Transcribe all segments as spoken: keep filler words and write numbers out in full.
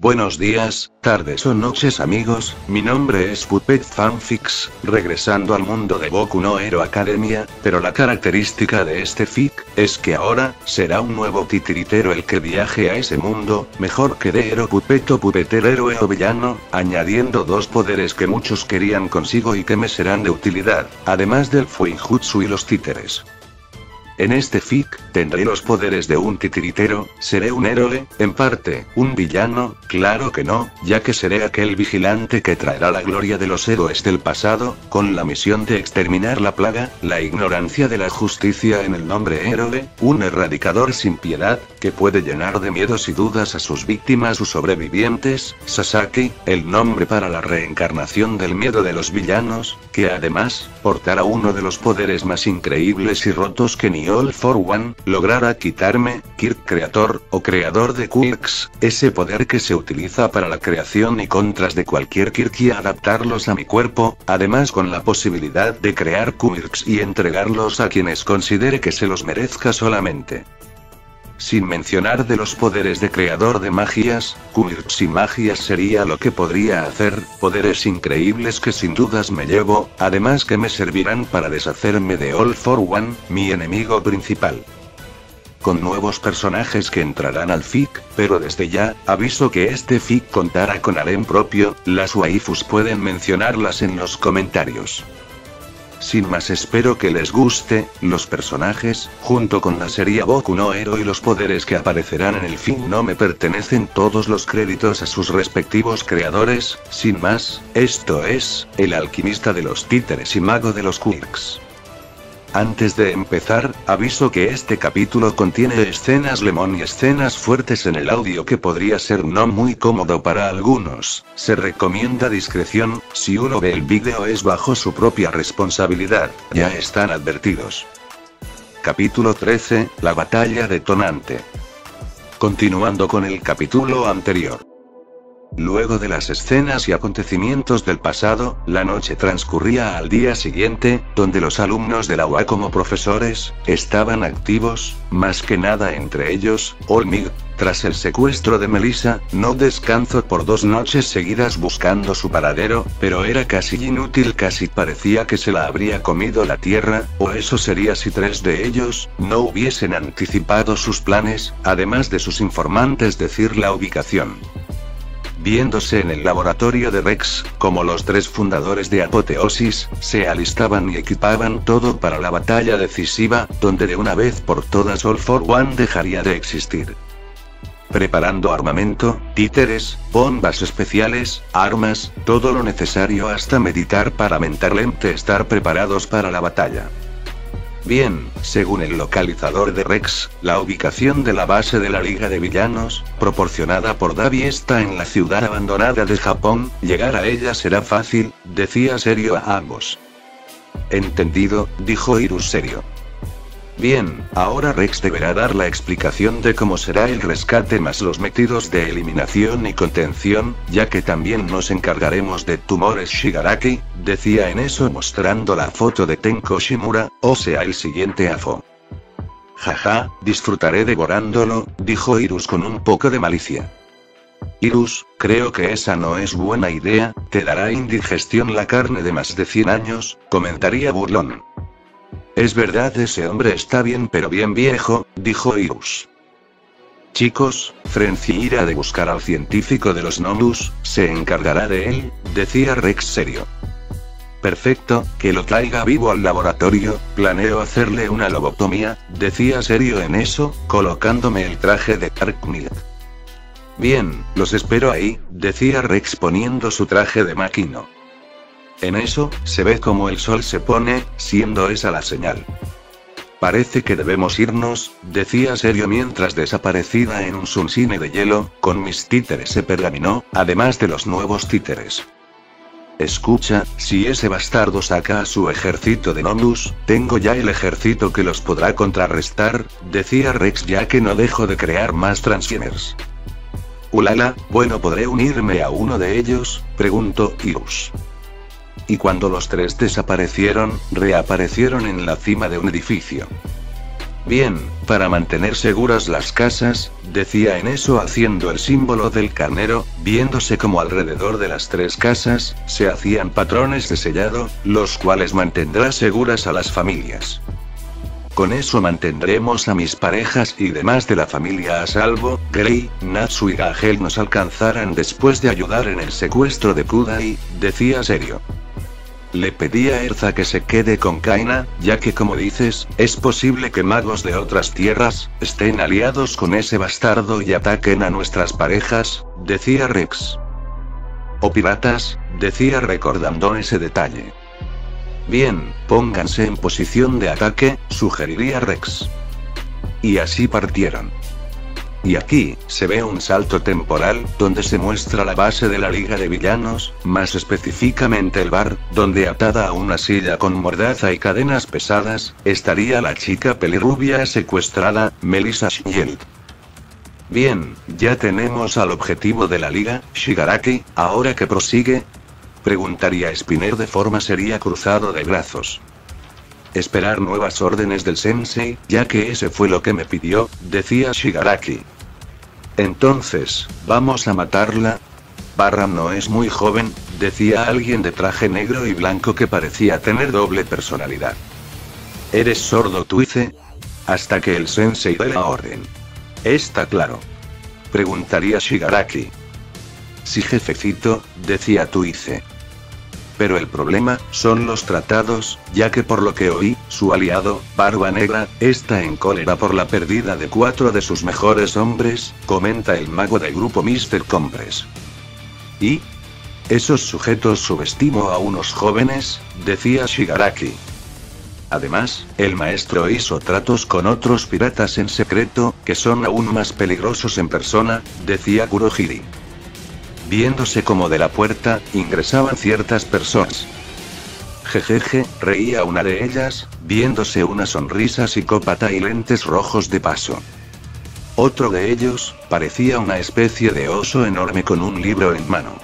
Buenos días, tardes o noches amigos, mi nombre es Puppet Fanfics, regresando al mundo de Boku no Hero Academia, pero la característica de este fic, es que ahora, será un nuevo titiritero el que viaje a ese mundo, mejor que de Hero Puppet o Puppeter héroe o villano, añadiendo dos poderes que muchos querían consigo y que me serán de utilidad, además del Fuinjutsu y los títeres. En este fic, tendré los poderes de un titiritero, seré un héroe, en parte, un villano, claro que no, ya que seré aquel vigilante que traerá la gloria de los héroes del pasado, con la misión de exterminar la plaga, la ignorancia de la justicia en el nombre héroe, un erradicador sin piedad, que puede llenar de miedos y dudas a sus víctimas o sobrevivientes, Sasaki, el nombre para la reencarnación del miedo de los villanos, que además, portará uno de los poderes más increíbles y rotos que ni All for One logrará quitarme, Kirk Creator, o creador de Quirks, ese poder que se utiliza para la creación y contras de cualquier Kirk y adaptarlos a mi cuerpo, además con la posibilidad de crear Quirks y entregarlos a quienes considere que se los merezca solamente. Sin mencionar de los poderes de creador de magias, Quirks y magias sería lo que podría hacer, poderes increíbles que sin dudas me llevo, además que me servirán para deshacerme de All for One, mi enemigo principal. Con nuevos personajes que entrarán al fic, pero desde ya, aviso que este fic contará con harem propio, las waifus pueden mencionarlas en los comentarios. Sin más, espero que les guste, los personajes, junto con la serie Boku no Hero y los poderes que aparecerán en el fin no me pertenecen, todos los créditos a sus respectivos creadores, sin más, esto es, el alquimista de los títeres y mago de los Quirks. Antes de empezar, aviso que este capítulo contiene escenas lemon y escenas fuertes en el audio que podría ser no muy cómodo para algunos, se recomienda discreción, si uno ve el vídeo es bajo su propia responsabilidad, ya están advertidos. Capítulo trece, la batalla detonante. Continuando con el capítulo anterior. Luego de las escenas y acontecimientos del pasado, la noche transcurría al día siguiente, donde los alumnos de la U A como profesores, estaban activos, más que nada entre ellos, Olmig. Tras el secuestro de Melissa, no descansó por dos noches seguidas buscando su paradero, pero era casi inútil, casi parecía que se la habría comido la tierra, o eso sería si tres de ellos, no hubiesen anticipado sus planes, además de sus informantes decir la ubicación. Viéndose en el laboratorio de Rex, como los tres fundadores de Apoteosis, se alistaban y equipaban todo para la batalla decisiva, donde de una vez por todas All for One dejaría de existir. Preparando armamento, títeres, bombas especiales, armas, todo lo necesario hasta meditar para mentalmente estar preparados para la batalla. Bien, según el localizador de Rex, la ubicación de la base de la Liga de Villanos, proporcionada por Davi, está en la ciudad abandonada de Japón, llegar a ella será fácil, decía serio a ambos. Entendido, dijo Irus serio. Bien, ahora Rex deberá dar la explicación de cómo será el rescate más los metidos de eliminación y contención, ya que también nos encargaremos de tumores Shigaraki, decía en eso mostrando la foto de Tenko Shimura, o sea el siguiente A F O. Jaja, disfrutaré devorándolo, dijo Irus con un poco de malicia. Irus, creo que esa no es buena idea, te dará indigestión la carne de más de cien años, comentaría burlón. Es verdad, ese hombre está bien pero bien viejo, dijo Irus. Chicos, Frenzy irá de buscar al científico de los Nomus, se encargará de él, decía Rex serio. Perfecto, que lo traiga vivo al laboratorio, planeo hacerle una lobotomía, decía serio en eso, colocándome el traje de Dark Milk. Bien, los espero ahí, decía Rex poniendo su traje de Makino. En eso, se ve como el sol se pone, siendo esa la señal. Parece que debemos irnos, decía serio mientras desaparecida en un sunsine de hielo, con mis títeres se pergaminó, además de los nuevos títeres. Escucha, si ese bastardo saca a su ejército de Nomus, tengo ya el ejército que los podrá contrarrestar, decía Rex ya que no dejo de crear más Transformers. Ulala, bueno, ¿podré unirme a uno de ellos?, preguntó Irus. Y cuando los tres desaparecieron, reaparecieron en la cima de un edificio. Bien, para mantener seguras las casas, decía en eso haciendo el símbolo del carnero, viéndose como alrededor de las tres casas, se hacían patrones de sellado, los cuales mantendrá seguras a las familias. Con eso mantendremos a mis parejas y demás de la familia a salvo. Grey, Natsu y Gagel nos alcanzarán después de ayudar en el secuestro de Kudai, decía serio. Le pedí a Erza que se quede con Kaina, ya que como dices, es posible que magos de otras tierras, estén aliados con ese bastardo y ataquen a nuestras parejas, decía Rex. O piratas, decía recordando ese detalle. Bien, pónganse en posición de ataque, sugeriría Rex. Y así partieron. Y aquí, se ve un salto temporal, donde se muestra la base de la Liga de Villanos, más específicamente el bar, donde atada a una silla con mordaza y cadenas pesadas, estaría la chica pelirrubia secuestrada, Melissa Shield. Bien, ya tenemos al objetivo de la Liga, Shigaraki, ¿ahora qué prosigue? Preguntaría Spinner de forma seria cruzado de brazos. Esperar nuevas órdenes del sensei, ya que ese fue lo que me pidió, decía Shigaraki. Entonces, ¿vamos a matarla? Barram no es muy joven, decía alguien de traje negro y blanco que parecía tener doble personalidad. ¿Eres sordo, Tuice? Hasta que el sensei dé la orden. Está claro. Preguntaría Shigaraki. Sí, jefecito, decía Tuice. Pero el problema, son los tratados, ya que por lo que oí, su aliado, Barba Negra, está en cólera por la pérdida de cuatro de sus mejores hombres, comenta el mago del grupo míster Compres. ¿Y? Esos sujetos subestimo a unos jóvenes, decía Shigaraki. Además, el maestro hizo tratos con otros piratas en secreto, que son aún más peligrosos en persona, decía Kurohiri. Viéndose como de la puerta, ingresaban ciertas personas. Jejeje, reía una de ellas, viéndose una sonrisa psicópata y lentes rojos de paso. Otro de ellos, parecía una especie de oso enorme con un libro en mano.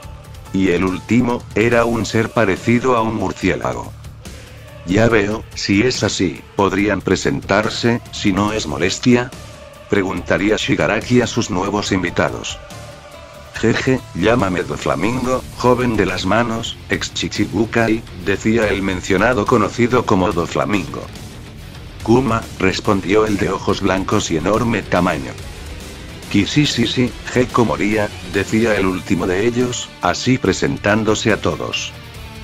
Y el último, era un ser parecido a un murciélago. Ya veo, si es así, ¿podrían presentarse, si no es molestia? Preguntaría Shigaraki a sus nuevos invitados. Jeje, llámame Doflamingo, joven de las manos, ex Chichibukai, decía el mencionado conocido como Doflamingo. Kuma, respondió el de ojos blancos y enorme tamaño. Kisisisi, Geko Moria, decía el último de ellos, así presentándose a todos.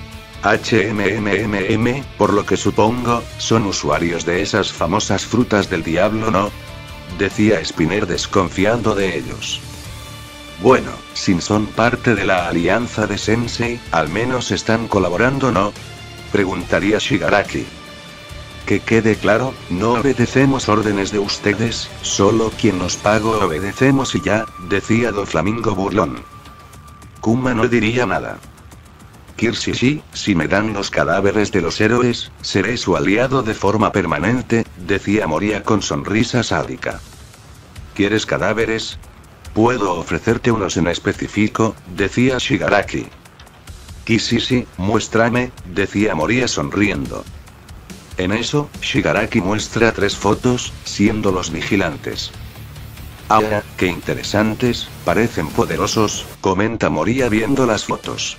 HMMMM, por lo que supongo, son usuarios de esas famosas frutas del diablo, ¿no? Decía Spinner desconfiando de ellos. Bueno, si son parte de la alianza de Sensei, al menos están colaborando, ¿no? Preguntaría Shigaraki. Que quede claro, no obedecemos órdenes de ustedes, solo quien nos paga obedecemos y ya, decía Doflamingo burlón. Kuma no diría nada. Kirshishi, si me dan los cadáveres de los héroes, seré su aliado de forma permanente, decía Moria con sonrisa sádica. ¿Quieres cadáveres? Puedo ofrecerte unos en específico, decía Shigaraki. Kishishi, muéstrame, decía Moria sonriendo. En eso, Shigaraki muestra tres fotos, siendo los vigilantes. Ah, qué interesantes, parecen poderosos, comenta Moria viendo las fotos.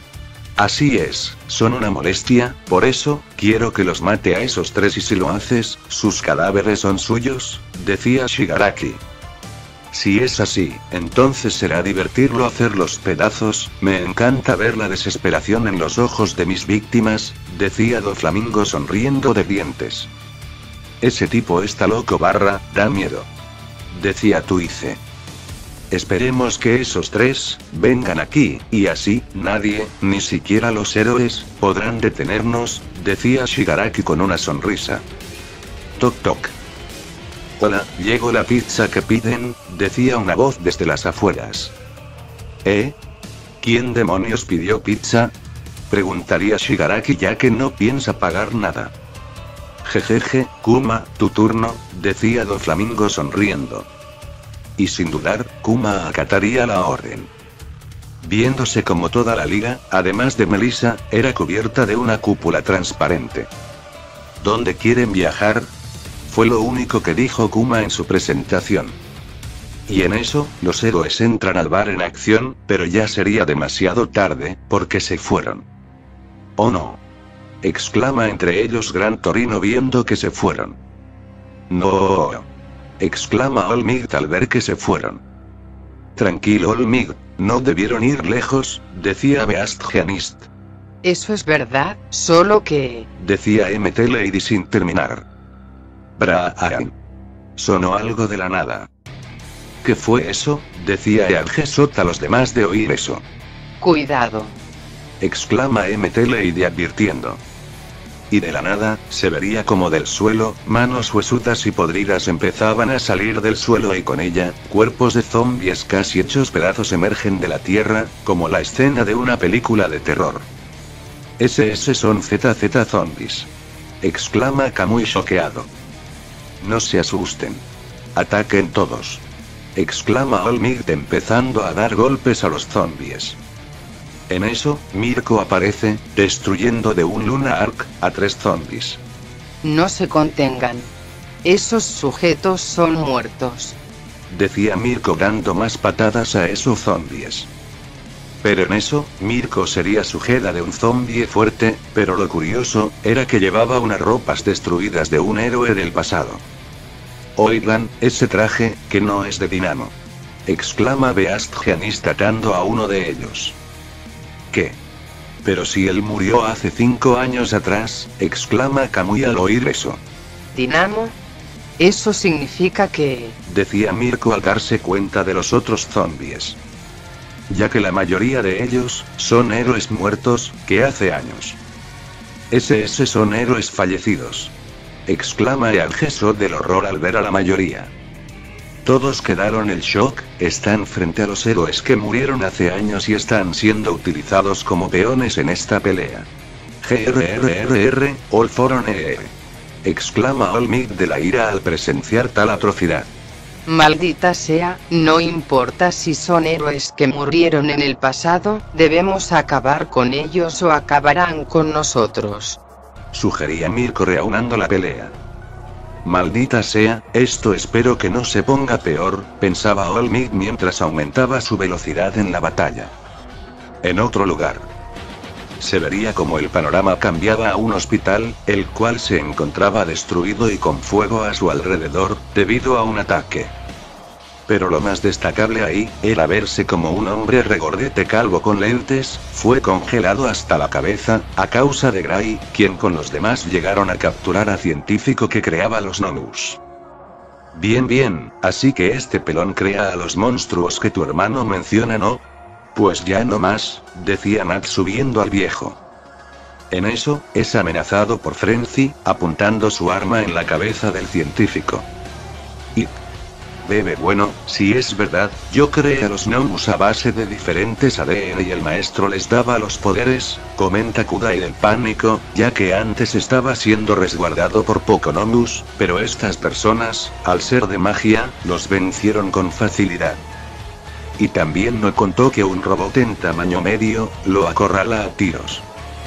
Así es, son una molestia, por eso, quiero que los mate a esos tres y si lo haces, sus cadáveres son suyos, decía Shigaraki. Si es así, entonces será divertirlo hacerlos pedazos, me encanta ver la desesperación en los ojos de mis víctimas, decía Doflamingo sonriendo de dientes. Ese tipo está loco barra, da miedo. Decía Tuice. Esperemos que esos tres, vengan aquí, y así, nadie, ni siquiera los héroes, podrán detenernos, decía Shigaraki con una sonrisa. Toc toc. Hola, llegó la pizza que piden, decía una voz desde las afueras. ¿Eh? ¿Quién demonios pidió pizza? Preguntaría Shigaraki ya que no piensa pagar nada. Jejeje, Kuma, tu turno, decía Doflamingo sonriendo. Y sin dudar, Kuma acataría la orden. Viéndose como toda la liga, además de Melissa, era cubierta de una cúpula transparente. ¿Dónde quieren viajar? fue lo único que dijo Kuma en su presentación. Y en eso, los héroes entran al bar en acción, pero ya sería demasiado tarde, porque se fueron. ¡Oh no! Exclama entre ellos Gran Torino viendo que se fueron. ¡No! Exclama Olmigt al ver que se fueron. Tranquilo Olmigt, no debieron ir lejos, decía Beast Gianist. Eso es verdad, solo que... decía M T Lady sin terminar. Brian. Sonó algo de la nada. ¿Qué fue eso? Decía Eargesot a los demás de oír eso. Cuidado. Exclama M T Lady advirtiendo. Y de la nada, se vería como del suelo, manos huesudas y podridas empezaban a salir del suelo y con ella, cuerpos de zombies casi hechos pedazos emergen de la tierra, como la escena de una película de terror. S S son Z Z zombies. Exclama Kamui choqueado. No se asusten. Ataquen todos. Exclama Olmigt empezando a dar golpes a los zombies. En eso, Mirko aparece, destruyendo de un Luna Arc a tres zombies. No se contengan. Esos sujetos son muertos. Decía Mirko dando más patadas a esos zombies. Pero en eso, Mirko sería sujeta de un zombie fuerte, pero lo curioso, era que llevaba unas ropas destruidas de un héroe del pasado. Oigan, ese traje, que no es de Dinamo. Exclama Beast Gianist atando a uno de ellos. ¿Qué? Pero si él murió hace cinco años atrás, exclama Kamui al oír eso. ¿Dinamo? Eso significa que... decía Mirko al darse cuenta de los otros zombies. Ya que la mayoría de ellos, son héroes muertos, que hace años. S S son héroes fallecidos. Exclama Eargesot del horror al ver a la mayoría. Todos quedaron en shock, están frente a los héroes que murieron hace años y están siendo utilizados como peones en esta pelea. Grrrrr, All for One. Exclama Olmigt de la ira al presenciar tal atrocidad. Maldita sea, no importa si son héroes que murieron en el pasado, debemos acabar con ellos o acabarán con nosotros. Sugería Mirko reaunando la pelea. Maldita sea, esto espero que no se ponga peor, pensaba Olmigt mientras aumentaba su velocidad en la batalla. En otro lugar. Se vería como el panorama cambiaba a un hospital, el cual se encontraba destruido y con fuego a su alrededor, debido a un ataque. Pero lo más destacable ahí, era verse como un hombre regordete calvo con lentes, fue congelado hasta la cabeza, a causa de Gray, quien con los demás llegaron a capturar a científico que creaba los Nomus. Bien bien, así que este pelón crea a los monstruos que tu hermano menciona, ¿no? Pues ya no más, decía Nat subiendo al viejo. En eso, es amenazado por Frenzy, apuntando su arma en la cabeza del científico. Y... Bebe bueno, si es verdad, yo creé a los Nomus a base de diferentes A D N y el maestro les daba los poderes, comenta Kudai del pánico, ya que antes estaba siendo resguardado por poco Nomus, pero estas personas, al ser de magia, los vencieron con facilidad. Y también no contó que un robot en tamaño medio, lo acorrala a tiros.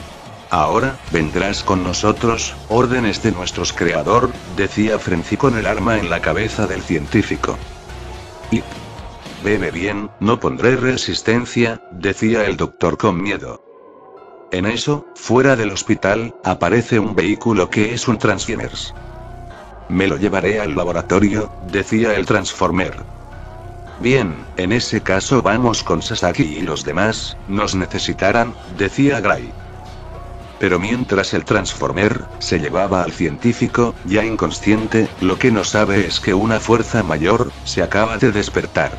Ahora, vendrás con nosotros, órdenes de nuestros creador, decía Frenzy con el arma en la cabeza del científico. Y... Bebe bien, no pondré resistencia, decía el doctor con miedo. En eso, fuera del hospital, aparece un vehículo que es un Transformers. Me lo llevaré al laboratorio, decía el Transformer. Bien, en ese caso vamos con Sasaki y los demás, nos necesitarán, decía Gray. Pero mientras el Transformer se llevaba al científico, ya inconsciente, lo que no sabe es que una fuerza mayor se acaba de despertar.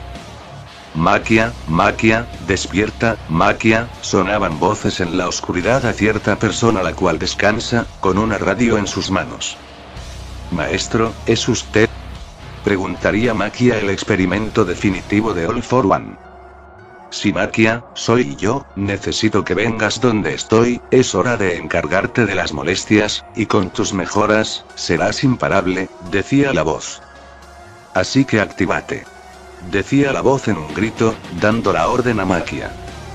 Maquia, Maquia, despierta, Maquia, sonaban voces en la oscuridad a cierta persona la cual descansa, con una radio en sus manos. Maestro, ¿es usted? Preguntaría Maquia el experimento definitivo de All for One. Si Maquia, soy yo, necesito que vengas donde estoy, es hora de encargarte de las molestias, y con tus mejoras, serás imparable, decía la voz. Así que actívate. Decía la voz en un grito, dando la orden a Maquia.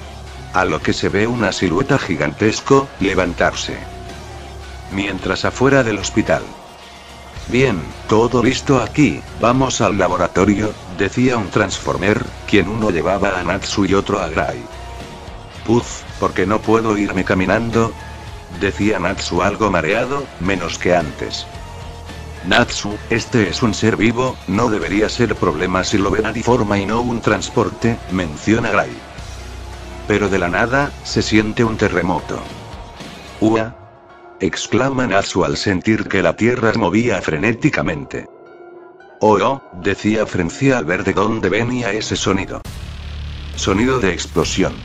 A lo que se ve una silueta gigantesco, levantarse. Mientras afuera del hospital. Bien, todo listo aquí, vamos al laboratorio, decía un Transformer, quien uno llevaba a Natsu y otro a Gray. Puf, ¿por qué no puedo irme caminando? Decía Natsu algo mareado, menos que antes. Natsu, este es un ser vivo, no debería ser problema si lo ven a forma y no un transporte, menciona Gray. Pero de la nada, se siente un terremoto. ¡Ua! Exclama Natsu al sentir que la tierra se movía frenéticamente. Oh, oh, decía Frenzy al ver de dónde venía ese sonido. Sonido de explosión.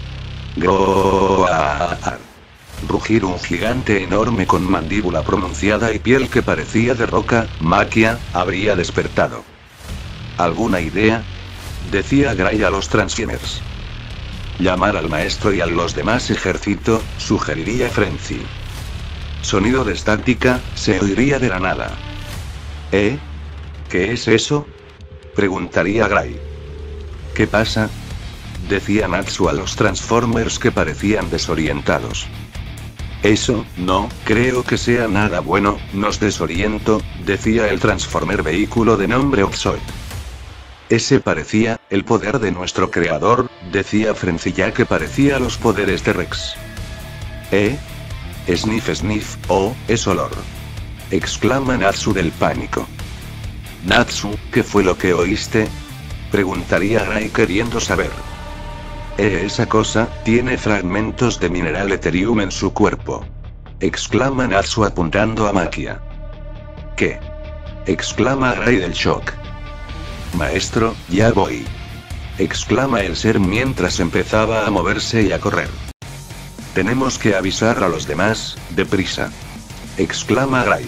Groar. Rugir un gigante enorme con mandíbula pronunciada y piel que parecía de roca, Maquia, habría despertado. ¿Alguna idea? Decía Gray a los Transformers. Llamar al maestro y a los demás ejército, sugeriría Frenzy. Sonido de estática, se oiría de la nada. ¿Eh? ¿Qué es eso? Preguntaría Gray. ¿Qué pasa? Decía Natsu a los Transformers que parecían desorientados. Eso, no, creo que sea nada bueno, nos desoriento, decía el Transformer vehículo de nombre Oxoid. Ese parecía, el poder de nuestro creador, decía Frenzy ya que parecía los poderes de Rex. ¿Eh? Sniff sniff, oh, es olor. Exclama Natsu del pánico. Natsu, ¿qué fue lo que oíste? Preguntaría Gray queriendo saber. Eh, esa cosa, tiene fragmentos de mineral Ethereum en su cuerpo. Exclama Natsu apuntando a Maquia. ¿Qué? Exclama Gray del shock. Maestro, ya voy. Exclama el ser mientras empezaba a moverse y a correr. Tenemos que avisar a los demás, deprisa. Exclama Gray.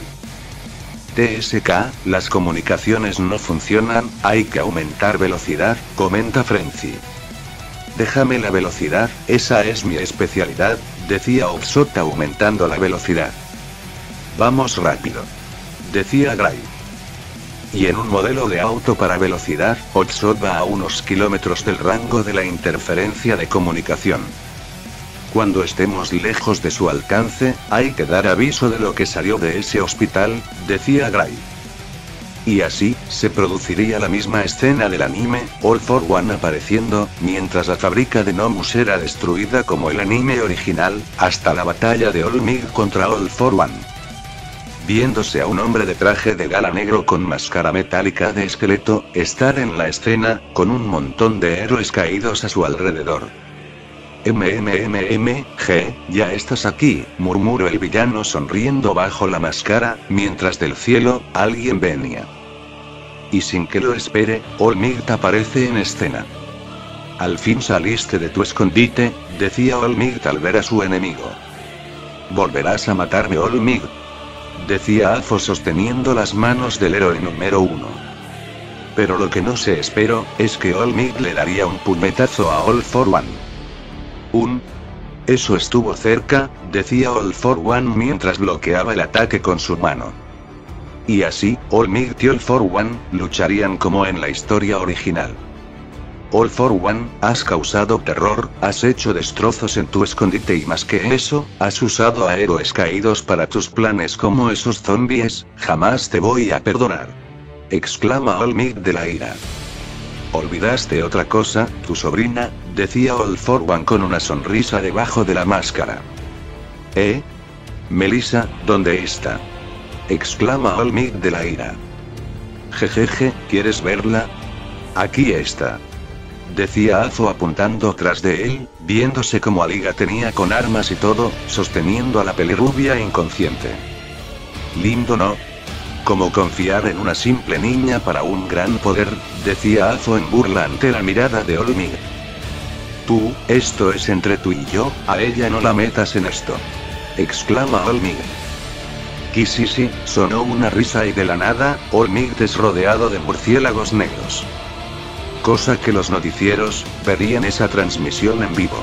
T S K, las comunicaciones no funcionan, hay que aumentar velocidad, comenta Frenzy. Déjame la velocidad, esa es mi especialidad, decía Oxot aumentando la velocidad. Vamos rápido. Decía Gray. Y en un modelo de auto para velocidad, Oxot va a unos kilómetros del rango de la interferencia de comunicación. Cuando estemos lejos de su alcance, hay que dar aviso de lo que salió de ese hospital, decía Gray. Y así, se produciría la misma escena del anime, All for One apareciendo, mientras la fábrica de Nomus era destruida como el anime original, hasta la batalla de All Might contra All for One. Viéndose a un hombre de traje de gala negro con máscara metálica de esqueleto, estar en la escena, con un montón de héroes caídos a su alrededor. MMMMG, ya estás aquí, murmuró el villano sonriendo bajo la máscara, mientras del cielo, alguien venía. Y sin que lo espere, All Might aparece en escena. Al fin saliste de tu escondite, decía All Might al ver a su enemigo. ¿Volverás a matarme, All Might?, decía Azo sosteniendo las manos del héroe número uno. Pero lo que no se esperó, es que All Might le daría un puñetazo a All for One. Un... Eso estuvo cerca, decía All for One mientras bloqueaba el ataque con su mano. Y así, All Might y All for One, lucharían como en la historia original. All for One, has causado terror, has hecho destrozos en tu escondite y más que eso, has usado a héroes caídos para tus planes como esos zombies, jamás te voy a perdonar. Exclama All Might de la ira. Olvidaste otra cosa, tu sobrina, decía All for One con una sonrisa debajo de la máscara. ¿Eh? Melissa, ¿dónde está? Exclama All Might de la ira. Jejeje, ¿quieres verla? Aquí está. Decía Azo apuntando tras de él, viéndose como Aliga tenía con armas y todo, sosteniendo a la pelirrubia inconsciente. Lindo, ¿no? Como confiar en una simple niña para un gran poder, decía Azo en burla ante la mirada de All Might. Tú, esto es entre tú y yo, a ella no la metas en esto. Exclama All Might. Kisisi, sonó una risa y de la nada, All Might es rodeado de murciélagos negros. Cosa que los noticieros, verían esa transmisión en vivo.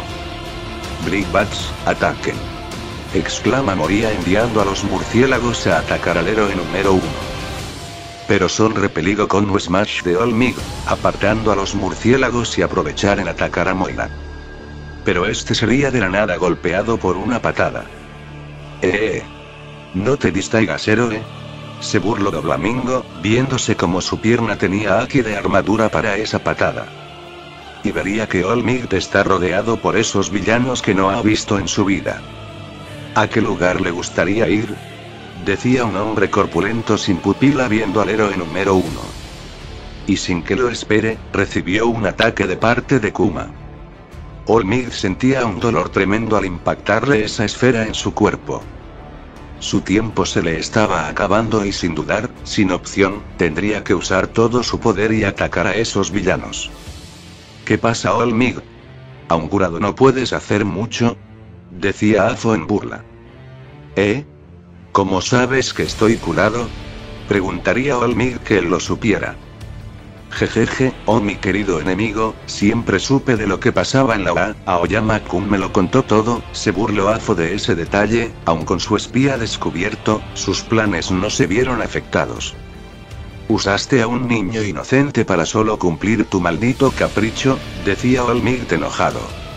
Brick Bats, ataquen. Exclama Moria enviando a los murciélagos a atacar al héroe número uno. Pero son repelido con un smash de All Might, apartando a los murciélagos y aprovechar en atacar a Moira. Pero este sería de la nada golpeado por una patada. Eh. No te distraigas, héroe. se burló Doflamingo, viéndose como su pierna tenía aquí de armadura para esa patada. Y vería que All Might está rodeado por esos villanos que no ha visto en su vida. ¿A qué lugar le gustaría ir? Decía un hombre corpulento sin pupila viendo al héroe número uno. Y sin que lo espere, recibió un ataque de parte de Kuma. All Might sentía un dolor tremendo al impactarle esa esfera en su cuerpo. Su tiempo se le estaba acabando y sin dudar, sin opción, tendría que usar todo su poder y atacar a esos villanos. ¿Qué pasa, All Might? ¿A un curado no puedes hacer mucho? Decía Afo en burla. ¿Eh? ¿Cómo sabes que estoy curado? Preguntaría All Might que él lo supiera. Jejeje, oh mi querido enemigo, siempre supe de lo que pasaba en la U A, Aoyama-kun me lo contó todo, se burló Afo de ese detalle, aun con su espía descubierto, sus planes no se vieron afectados. Usaste a un niño inocente para solo cumplir tu maldito capricho, decía All Might enojado.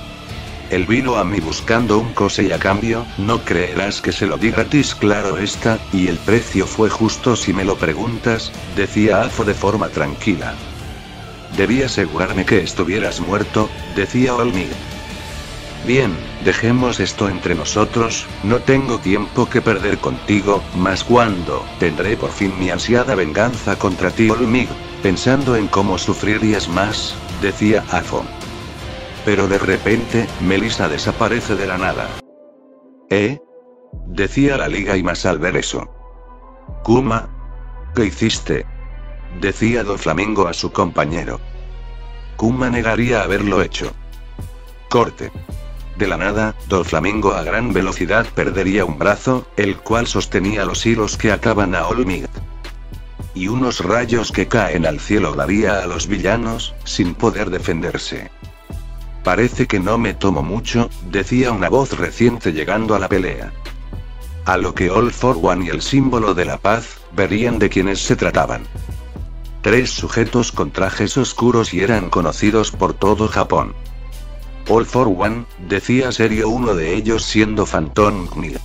Él vino a mí buscando un cose y a cambio, no creerás que se lo di gratis, claro está, y el precio fue justo si me lo preguntas, decía Afo de forma tranquila. Debí asegurarme que estuvieras muerto, decía All Might. Bien, dejemos esto entre nosotros, no tengo tiempo que perder contigo, mas cuando tendré por fin mi ansiada venganza contra ti, All Might, pensando en cómo sufrirías más, decía Afo. Pero de repente, Melissa desaparece de la nada. ¿Eh? Decía la liga y más al ver eso. Kuma. ¿Qué hiciste? Decía Doflamingo a su compañero. Kuma negaría haberlo hecho. Corte. De la nada, Doflamingo a gran velocidad perdería un brazo, el cual sostenía los hilos que ataban a All Might. Y unos rayos que caen al cielo daría a los villanos, sin poder defenderse. Parece que no me tomo mucho, decía una voz reciente llegando a la pelea. A lo que All for One y el símbolo de la paz, verían de quiénes se trataban. Tres sujetos con trajes oscuros y eran conocidos por todo Japón. All for One, decía serio uno de ellos siendo Phantom Knight.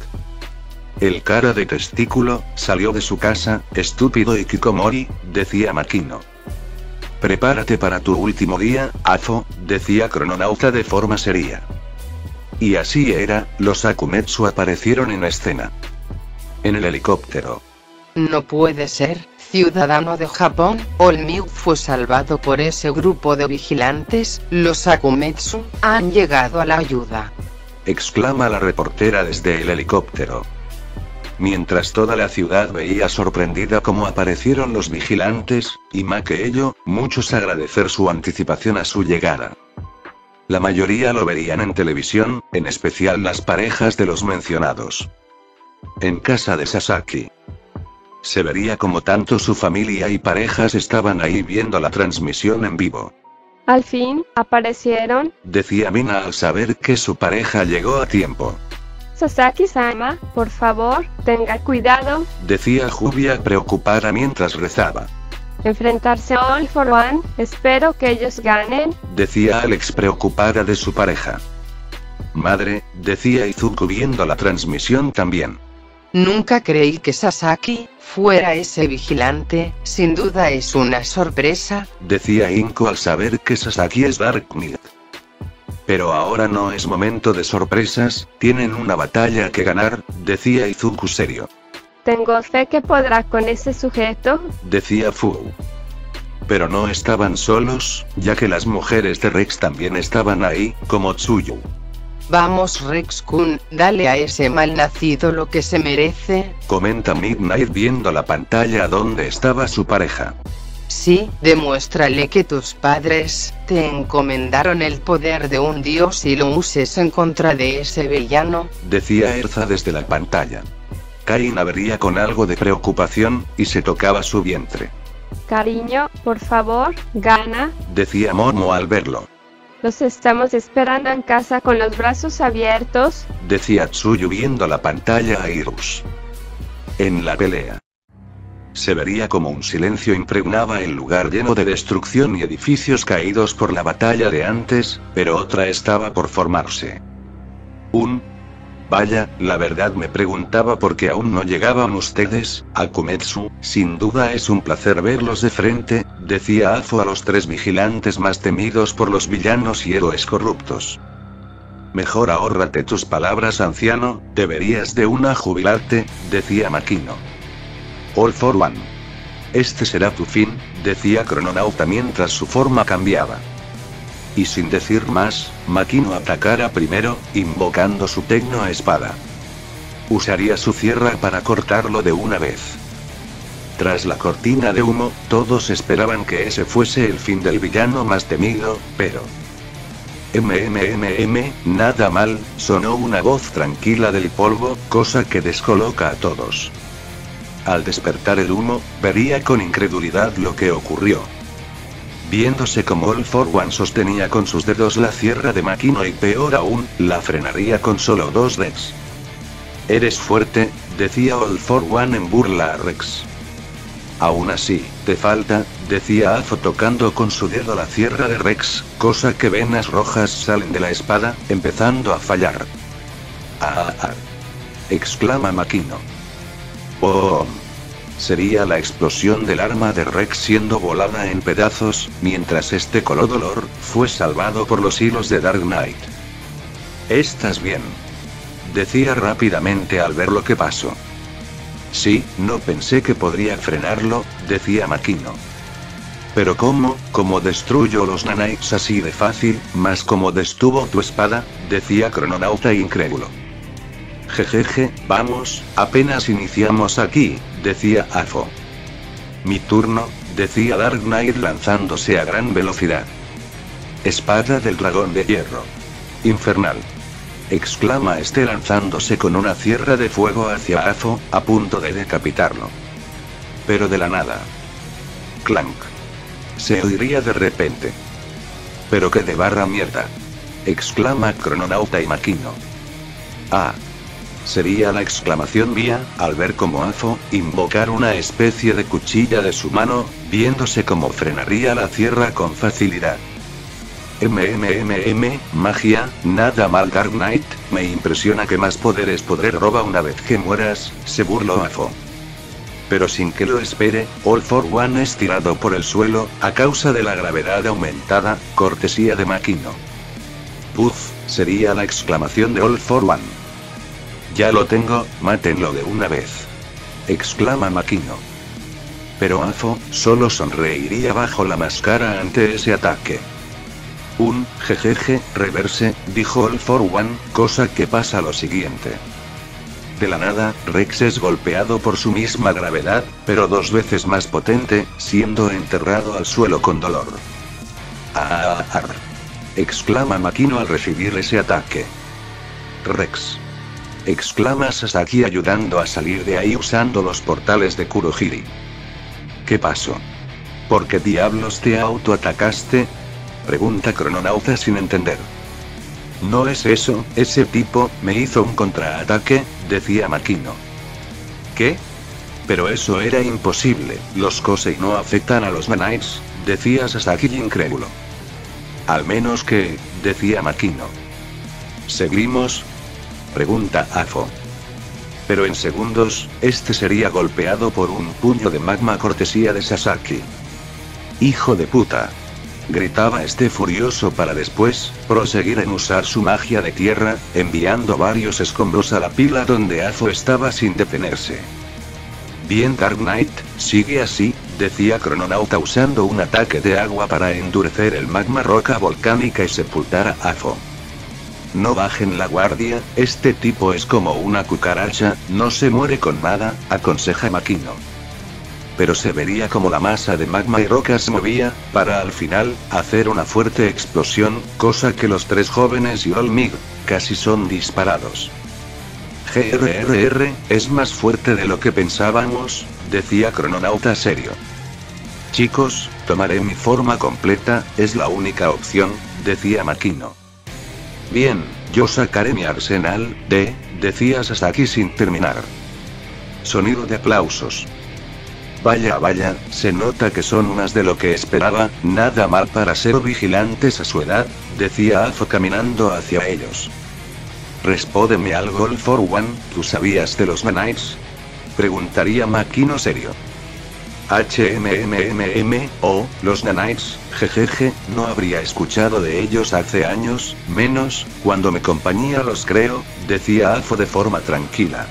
El cara de testículo, salió de su casa, estúpido Hikikomori, decía Makino. Prepárate para tu último día, Afo, decía Crononauta de forma seria. Y así era, los Akumetsu aparecieron en escena. En el helicóptero. No puede ser, ciudadano de Japón, All Might fue salvado por ese grupo de vigilantes, los Akumetsu, han llegado a la ayuda. Exclama la reportera desde el helicóptero. Mientras toda la ciudad veía sorprendida cómo aparecieron los vigilantes, y más que ello, muchos agradecer su anticipación a su llegada. La mayoría lo verían en televisión, en especial las parejas de los mencionados. En casa de Sasaki. Se vería como tanto su familia y parejas estaban ahí viendo la transmisión en vivo. Al fin, aparecieron, decía Mina al saber que su pareja llegó a tiempo. Sasaki-sama, por favor, tenga cuidado, decía Jubia preocupada mientras rezaba. Enfrentarse a All for One, espero que ellos ganen, decía Alex preocupada de su pareja. Madre, decía Izuku viendo la transmisión también. Nunca creí que Sasaki fuera ese vigilante, sin duda es una sorpresa, decía Inko al saber que Sasaki es Dark Knight. Pero ahora no es momento de sorpresas, tienen una batalla que ganar, decía Izuku serio. Tengo fe que podrá con ese sujeto, decía Fu. Pero no estaban solos, ya que las mujeres de Rex también estaban ahí, como Tsuyu. Vamos Rex-kun, dale a ese malnacido lo que se merece, comenta Midnight viendo la pantalla donde estaba su pareja. Sí, demuéstrale que tus padres te encomendaron el poder de un dios y lo uses en contra de ese villano, decía Erza desde la pantalla. Kaina vería con algo de preocupación, y se tocaba su vientre. Cariño, por favor, gana, decía Momo al verlo. Los estamos esperando en casa con los brazos abiertos, decía Tsuyu viendo la pantalla a Irus. En la pelea. Se vería como un silencio impregnaba el lugar lleno de destrucción y edificios caídos por la batalla de antes, pero otra estaba por formarse. Un Vaya, la verdad me preguntaba por qué aún no llegaban ustedes, Akumetsu. Sin duda es un placer verlos de frente, decía Afo a los tres vigilantes más temidos por los villanos y héroes corruptos. Mejor ahórrate tus palabras, anciano, deberías de una jubilarte, decía Makino. All for one. Este será tu fin, decía Crononauta mientras su forma cambiaba. Y sin decir más, Makino atacara primero, invocando su tecno espada. Usaría su sierra para cortarlo de una vez. Tras la cortina de humo, todos esperaban que ese fuese el fin del villano más temido, pero... MMMM, nada mal, sonó una voz tranquila del polvo, cosa que descoloca a todos. Al despertar el humo, vería con incredulidad lo que ocurrió. Viéndose como All for One sostenía con sus dedos la sierra de Makino y peor aún, la frenaría con solo dos Rex. Eres fuerte, decía All for One en burla a Rex. Aún así, te falta, decía Afo tocando con su dedo la sierra de Rex, cosa que venas rojas salen de la espada, empezando a fallar. ¡Ah! ah, ah exclama Makino. ¡Oh! Sería la explosión del arma de Rex siendo volada en pedazos, mientras este coló dolor, fue salvado por los hilos de Dark Knight. ¿Estás bien?, decía rápidamente al ver lo que pasó. Sí, no pensé que podría frenarlo, decía Makino. Pero ¿cómo, cómo destruyo los nanites así de fácil, más cómo destuvo tu espada?, decía Crononauta incrédulo. Jejeje, vamos, apenas iniciamos aquí, decía Afo. Mi turno, decía Dark Knight lanzándose a gran velocidad. Espada del dragón de hierro. Infernal. Exclama este lanzándose con una sierra de fuego hacia Afo, a punto de decapitarlo. Pero de la nada. Clank. Se oiría de repente. Pero que de barra mierda. Exclama Crononauta y Makino. Ah. Sería la exclamación mía, al ver como Afo, invocar una especie de cuchilla de su mano, viéndose como frenaría la sierra con facilidad. MMMM, magia, nada mal Dark Knight, me impresiona que más poderes podré robar una vez que mueras, se burló Afo. Pero sin que lo espere, All for One es tirado por el suelo, a causa de la gravedad aumentada, cortesía de Makino. Puff, sería la exclamación de All for One. Ya lo tengo, mátenlo de una vez. Exclama Makino. Pero Afo, solo sonreiría bajo la máscara ante ese ataque. Un, jejeje, reverse, dijo All for One, cosa que pasa lo siguiente. De la nada, Rex es golpeado por su misma gravedad, pero dos veces más potente, siendo enterrado al suelo con dolor. ¡Ah! ah, ah exclama Makino al recibir ese ataque. Rex. Exclama Sasaki ayudando a salir de ahí usando los portales de Kurohiri. ¿Qué pasó? ¿Por qué diablos te autoatacaste?, pregunta Crononauta sin entender. No es eso, ese tipo me hizo un contraataque, decía Makino. ¿Qué? Pero eso era imposible, los Kosei no afectan a los nanites, decía Sasaki incrédulo. Al menos que, decía Makino. ¿Seguimos?, pregunta Afo. Pero en segundos, este sería golpeado por un puño de magma cortesía de Sasaki. ¡Hijo de puta!, gritaba este furioso para después, proseguir en usar su magia de tierra, enviando varios escombros a la pila donde Afo estaba sin detenerse. Bien Dark Knight, sigue así, decía Crononauta usando un ataque de agua para endurecer el magma roca volcánica y sepultar a Afo. No bajen la guardia, este tipo es como una cucaracha, no se muere con nada, aconseja Makino. Pero se vería como la masa de magma y rocas se movía, para al final, hacer una fuerte explosión, cosa que los tres jóvenes y All Mig, casi son disparados. G R R R, es más fuerte de lo que pensábamos, decía Crononauta serio. Chicos, tomaré mi forma completa, es la única opción, decía Makino. Bien, yo sacaré mi arsenal, de, decía Sasaki sin terminar. Sonido de aplausos. Vaya vaya, se nota que son más de lo que esperaba, nada mal para ser vigilantes a su edad, decía Afo caminando hacia ellos. Respóndeme algo All for One, ¿tú sabías de los Nanites? Preguntaría Makino serio. HMMMM, oh, los Nanites, jejeje, no habría escuchado de ellos hace años, menos, cuando mi compañía los creó, decía Afo de forma tranquila.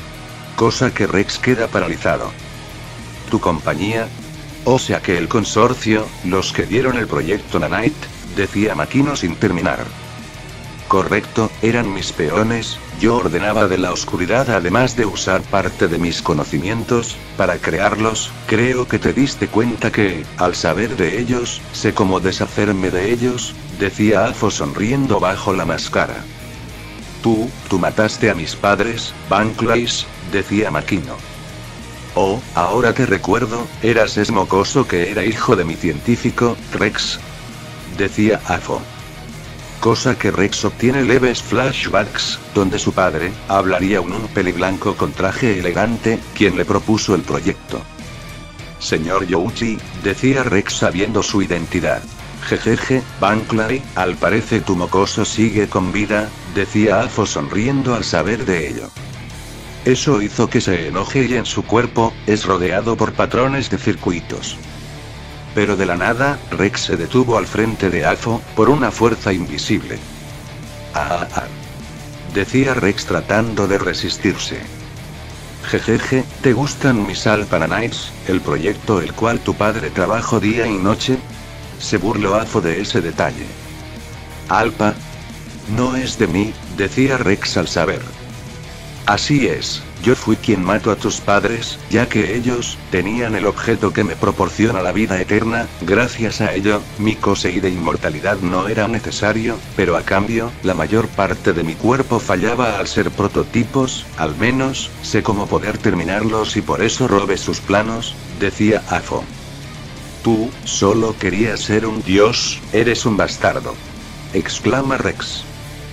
Cosa que Rex queda paralizado. ¿Tu compañía? O sea que el consorcio, los que dieron el proyecto Nanite, decía Makino sin terminar. Correcto, eran mis peones, yo ordenaba de la oscuridad además de usar parte de mis conocimientos, para crearlos. Creo que te diste cuenta que, al saber de ellos, sé cómo deshacerme de ellos, decía Afo sonriendo bajo la máscara. Tú, tú mataste a mis padres, Banclays, decía Makino. Oh, ahora te recuerdo, eras ese mocoso que era hijo de mi científico, Rex, decía Afo. Cosa que Rex obtiene leves flashbacks, donde su padre, hablaría un un peliblanco con traje elegante, quien le propuso el proyecto. Señor Youchi, decía Rex sabiendo su identidad. Jejeje, Banclay, al parecer tu mocoso sigue con vida, decía Afo sonriendo al saber de ello. Eso hizo que se enoje y en su cuerpo, es rodeado por patrones de circuitos. Pero de la nada, Rex se detuvo al frente de Afo, por una fuerza invisible. Ah, ah, ah. Decía Rex tratando de resistirse. Jejeje, ¿te gustan mis Alpha Nanites, el proyecto el cual tu padre trabajó día y noche? Se burló Afo de ese detalle. Alpha. No es de mí, decía Rex al saber. Así es, yo fui quien mató a tus padres, ya que ellos, tenían el objeto que me proporciona la vida eterna, gracias a ello, mi Kosei de inmortalidad no era necesario, pero a cambio, la mayor parte de mi cuerpo fallaba al ser prototipos, al menos, sé cómo poder terminarlos y por eso robé sus planos, decía Afo. Tú, solo querías ser un dios, eres un bastardo. Exclama Rex.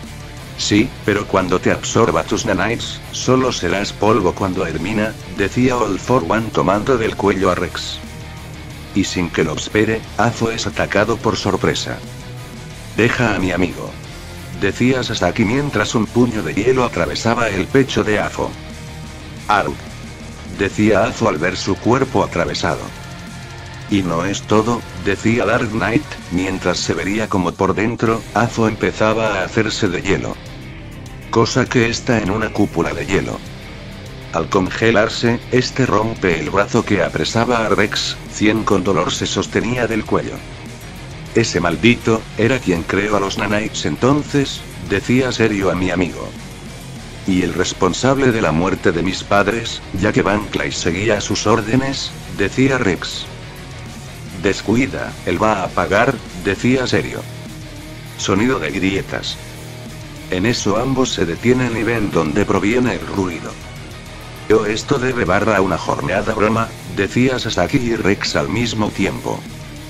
Sí, pero cuando te absorba tus Nanites, solo serás polvo cuando Hermina, decía All for One tomando del cuello a Rex. Y sin que lo espere, Afo es atacado por sorpresa. Deja a mi amigo, decía Sasaki mientras un puño de hielo atravesaba el pecho de Afo. Arg, decía Afo al ver su cuerpo atravesado. Y no es todo, decía Dark Knight, mientras se vería como por dentro, Afo empezaba a hacerse de hielo. Cosa que está en una cúpula de hielo. Al congelarse, este rompe el brazo que apresaba a Rex, quien con dolor se sostenía del cuello. Ese maldito, era quien creó a los Nanites entonces, decía serio a mi amigo. Y el responsable de la muerte de mis padres, ya que Banclay seguía sus órdenes, decía Rex. Descuida, él va a pagar, decía serio. Sonido de grietas. En eso ambos se detienen y ven dónde proviene el ruido. Yo esto debe barra a una jornada broma, decía Sasaki y Rex al mismo tiempo.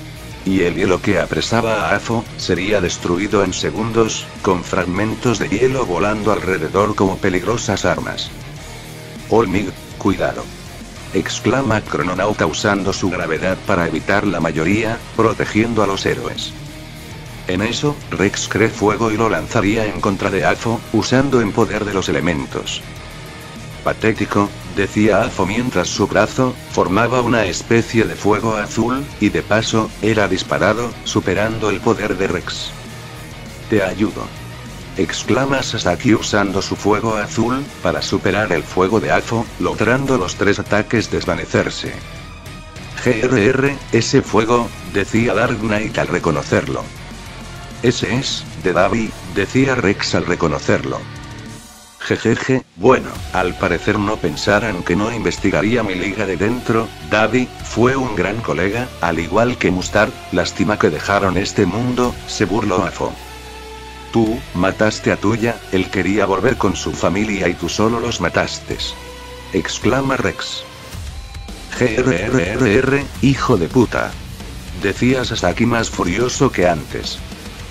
Y el hielo que apresaba a Afo, sería destruido en segundos, con fragmentos de hielo volando alrededor como peligrosas armas. Olmig, cuidado. Exclama Crononauta usando su gravedad para evitar la mayoría, protegiendo a los héroes. En eso, Rex cree fuego y lo lanzaría en contra de Afo, usando el poder de los elementos. Patético, decía Afo mientras su brazo, formaba una especie de fuego azul, y de paso, era disparado, superando el poder de Rex. Te ayudo. Exclama Sasaki usando su fuego azul, para superar el fuego de Afo, logrando los tres ataques desvanecerse. G R R, ese fuego, decía Dark Knight al reconocerlo. Ese es, de Davi, decía Rex al reconocerlo. Jejeje, bueno, al parecer no pensaran que no investigaría mi liga de dentro, Davi, fue un gran colega, al igual que Mustard, lástima que dejaron este mundo, se burló Afo. Tú, mataste a Tuya, él quería volver con su familia y tú solo los mataste. Exclama Rex. G R R R R, hijo de puta. Decía Sasaki más furioso que antes.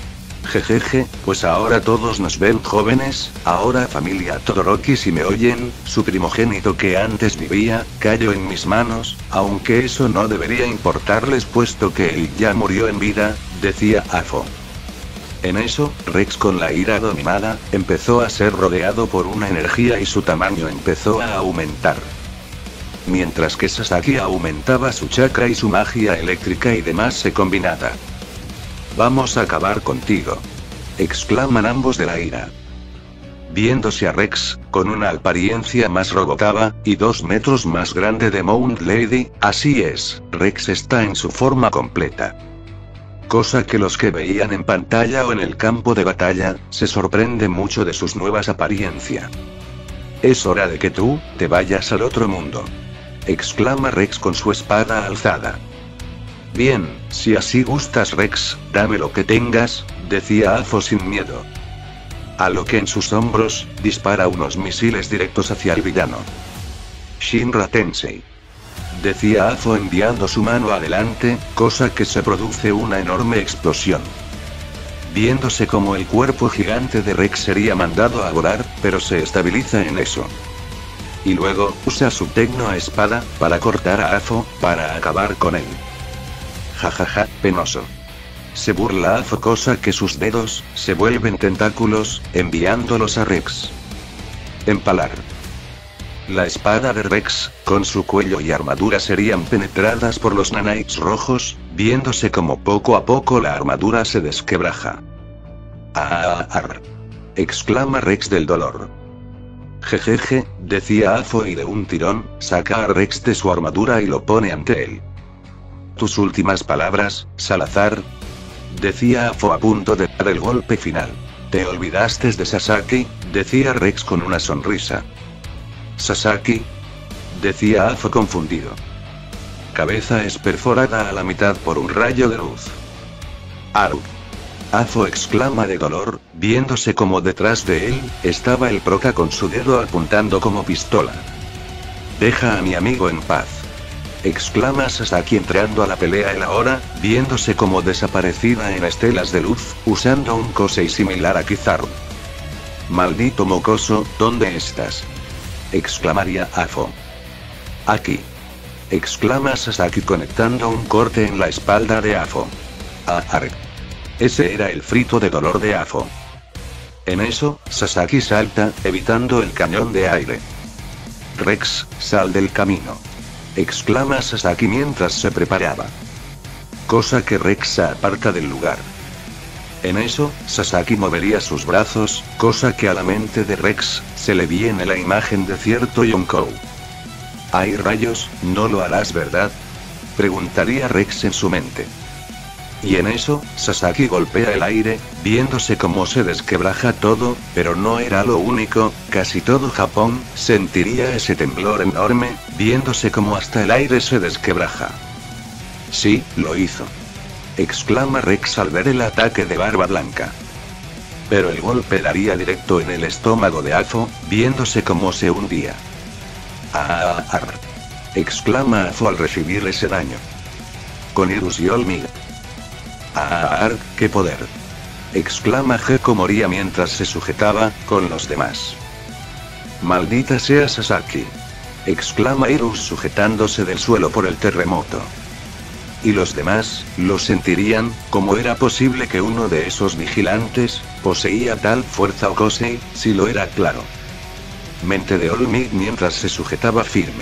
Jejeje, pues ahora todos nos ven jóvenes, ahora familia Todoroki si me oyen, su primogénito que antes vivía, cayó en mis manos, aunque eso no debería importarles puesto que él ya murió en vida, decía Afo. En eso, Rex con la ira dominada, empezó a ser rodeado por una energía y su tamaño empezó a aumentar. Mientras que Sasaki aumentaba su chakra y su magia eléctrica y demás se combinaba. «Vamos a acabar contigo», exclaman ambos de la ira. Viéndose a Rex, con una apariencia más robotaba, y dos metros más grande de Mount Lady, así es, Rex está en su forma completa. Cosa que los que veían en pantalla o en el campo de batalla, se sorprende mucho de sus nuevas apariencias. «Es hora de que tú, te vayas al otro mundo», exclama Rex con su espada alzada. «Bien, si así gustas Rex, dame lo que tengas», decía Afo sin miedo. A lo que en sus hombros, dispara unos misiles directos hacia el villano. «Shinra Tensei», decía Afo enviando su mano adelante, cosa que se produce una enorme explosión. Viéndose como el cuerpo gigante de Rex sería mandado a volar, pero se estabiliza en eso. Y luego, usa su tecno espada, para cortar a Afo, para acabar con él. Jajaja, penoso. Se burla Afo, cosa que sus dedos, se vuelven tentáculos, enviándolos a Rex. Empalar. La espada de Rex, con su cuello y armadura serían penetradas por los nanites rojos, viéndose como poco a poco la armadura se desquebraja. «¡Ah! exclama Rex del dolor. «Jejeje», decía Afo y de un tirón, saca a Rex de su armadura y lo pone ante él. «Tus últimas palabras, Salazar», decía Afo a punto de dar el golpe final. «¿Te olvidaste de Sasaki?», decía Rex con una sonrisa. «¿Sasaki?», decía Afo confundido. Cabeza es perforada a la mitad por un rayo de luz. «¡Aru!», Afo exclama de dolor, viéndose como detrás de él, estaba el Proca con su dedo apuntando como pistola. «Deja a mi amigo en paz», exclama Sasaki entrando a la pelea él ahora, viéndose como desaparecida en estelas de luz, usando un Kosei similar a Kizaru. «Maldito mocoso, ¿dónde estás?», exclamaría Afo. «Aquí», exclama Sasaki conectando un corte en la espalda de Afo. «Ah, arre». Ese era el frito de dolor de Afo. En eso, Sasaki salta, evitando el cañón de aire. «Rex, sal del camino», exclama Sasaki mientras se preparaba. Cosa que Rex se aparta del lugar. En eso, Sasaki movería sus brazos, cosa que a la mente de Rex, se le viene la imagen de cierto Yonkou. «¡Hay rayos, no lo harás verdad?», preguntaría Rex en su mente. Y en eso, Sasaki golpea el aire, viéndose como se desquebraja todo, pero no era lo único, casi todo Japón, sentiría ese temblor enorme, viéndose como hasta el aire se desquebraja. «Sí, lo hizo», exclama Rex al ver el ataque de Barba Blanca. Pero el golpe daría directo en el estómago de Afo, viéndose como se hundía. «¡Ah! Ar!», exclama Afo al recibir ese daño. «Con Irus y Olmig». «¡Ah! Ar, qué poder!», exclama Geko Moria mientras se sujetaba, con los demás. «Maldita sea Sasaki», exclama Irus sujetándose del suelo por el terremoto. Y los demás, lo sentirían, ¿cómo era posible que uno de esos vigilantes, poseía tal fuerza o Kosei, si lo era claro? Mente de Olmig mientras se sujetaba firme.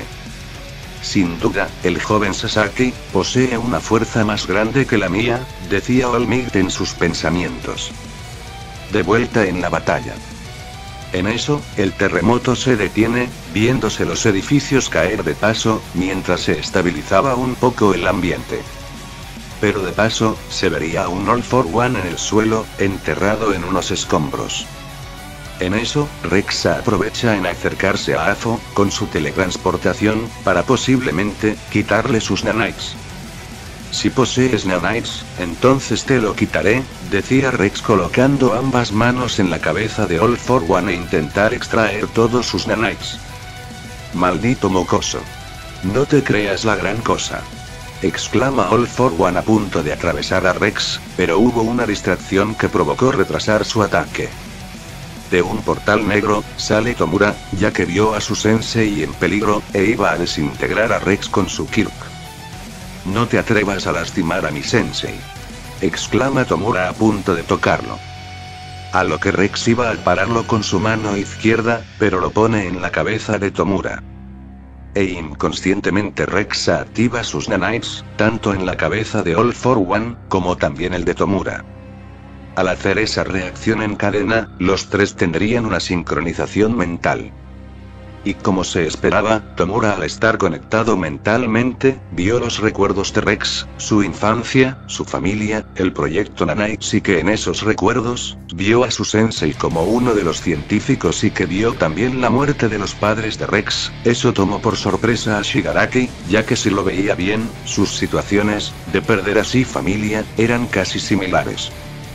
«Sin duda, el joven Sasaki, posee una fuerza más grande que la mía», decía Olmig en sus pensamientos. De vuelta en la batalla. En eso, el terremoto se detiene, viéndose los edificios caer de paso, mientras se estabilizaba un poco el ambiente. Pero de paso, se vería a un All for One en el suelo, enterrado en unos escombros. En eso, Rex aprovecha en acercarse a Afo, con su teletransportación, para posiblemente, quitarle sus nanites. «Si posees nanites, entonces te lo quitaré», decía Rex colocando ambas manos en la cabeza de All for One e intentar extraer todos sus nanites. «Maldito mocoso. No te creas la gran cosa», exclama All for One a punto de atravesar a Rex, pero hubo una distracción que provocó retrasar su ataque. De un portal negro, sale Tomura, ya que vio a su sensei en peligro, e iba a desintegrar a Rex con su Kirk. «No te atrevas a lastimar a mi sensei», exclama Tomura a punto de tocarlo. A lo que Rex iba a pararlo con su mano izquierda, pero lo pone en la cabeza de Tomura. E inconscientemente Rex activa sus nanites, tanto en la cabeza de All for One, como también el de Tomura. Al hacer esa reacción en cadena, los tres tendrían una sincronización mental. Y como se esperaba, Tomura al estar conectado mentalmente, vio los recuerdos de Rex, su infancia, su familia, el proyecto Nanites y que en esos recuerdos, vio a su sensei como uno de los científicos y que vio también la muerte de los padres de Rex. Eso tomó por sorpresa a Shigaraki, ya que si lo veía bien, sus situaciones, de perder así familia, eran casi similares.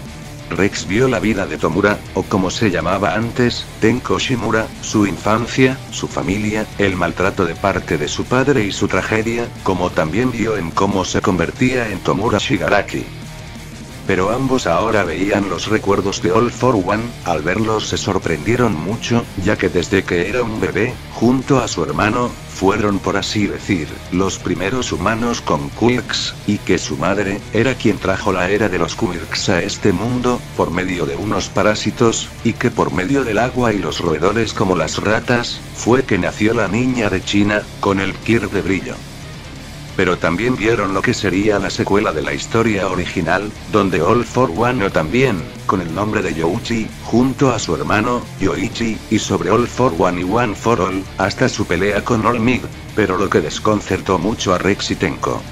Rex vio la vida de Tomura, o como se llamaba antes, Tenko Shimura, su infancia, su familia, el maltrato de parte de su padre y su tragedia, como también vio en cómo se convertía en Tomura Shigaraki. Pero ambos ahora veían los recuerdos de All for One, al verlos se sorprendieron mucho, ya que desde que era un bebé, junto a su hermano, fueron por así decir, los primeros humanos con Quirks, y que su madre, era quien trajo la era de los Quirks a este mundo, por medio de unos parásitos, y que por medio del agua y los roedores como las ratas, fue que nació la niña de China, con el Quirk de brillo. Pero también vieron lo que sería la secuela de la historia original, donde All for One o también, con el nombre de Youchi, junto a su hermano, Yoichi, y sobre All for One y One for All, hasta su pelea con All Might, pero lo que desconcertó mucho a Rex y Tenko.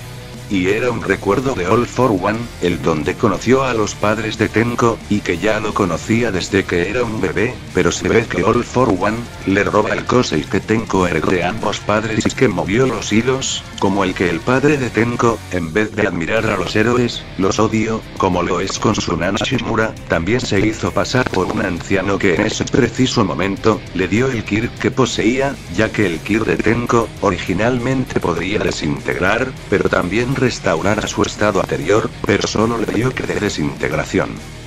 Y era un recuerdo de All for One, el donde conoció a los padres de Tenko, y que ya lo conocía desde que era un bebé, pero se ve que All for One, le roba el Kosei que Tenko heredó de ambos padres y que movió los hilos, como el que el padre de Tenko, en vez de admirar a los héroes, los odió, como lo es con su nana Shimura, también se hizo pasar por un anciano que en ese preciso momento, le dio el Kirk que poseía, ya que el Kirk de Tenko, originalmente podría desintegrar, pero también restaurar a su estado anterior, pero solo le dio que de desintegración.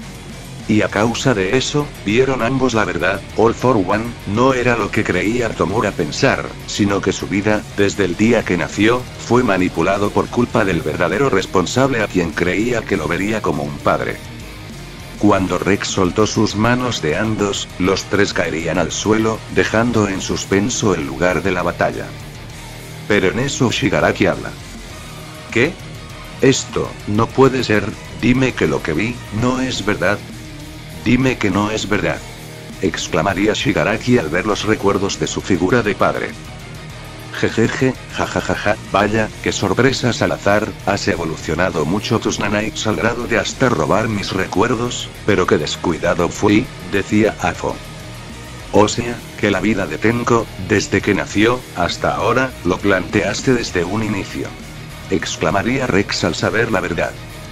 Y a causa de eso, vieron ambos la verdad, All for One, no era lo que creía Tomura pensar, sino que su vida, desde el día que nació, fue manipulado por culpa del verdadero responsable a quien creía que lo vería como un padre. Cuando Rex soltó sus manos de ambos, los tres caerían al suelo, dejando en suspenso el lugar de la batalla. Pero en eso Shigaraki habla. ¿Qué? Esto, no puede ser, dime que lo que vi, no es verdad. Dime que no es verdad. Exclamaría Shigaraki al ver los recuerdos de su figura de padre. Jejeje, jajajaja, vaya, qué sorpresa Salazar, has evolucionado mucho tus nanites al grado de hasta robar mis recuerdos, pero qué descuidado fui, decía Afo. O sea, que la vida de Tenko, desde que nació, hasta ahora, lo planteaste desde un inicio. Exclamaría Rex al saber la verdad.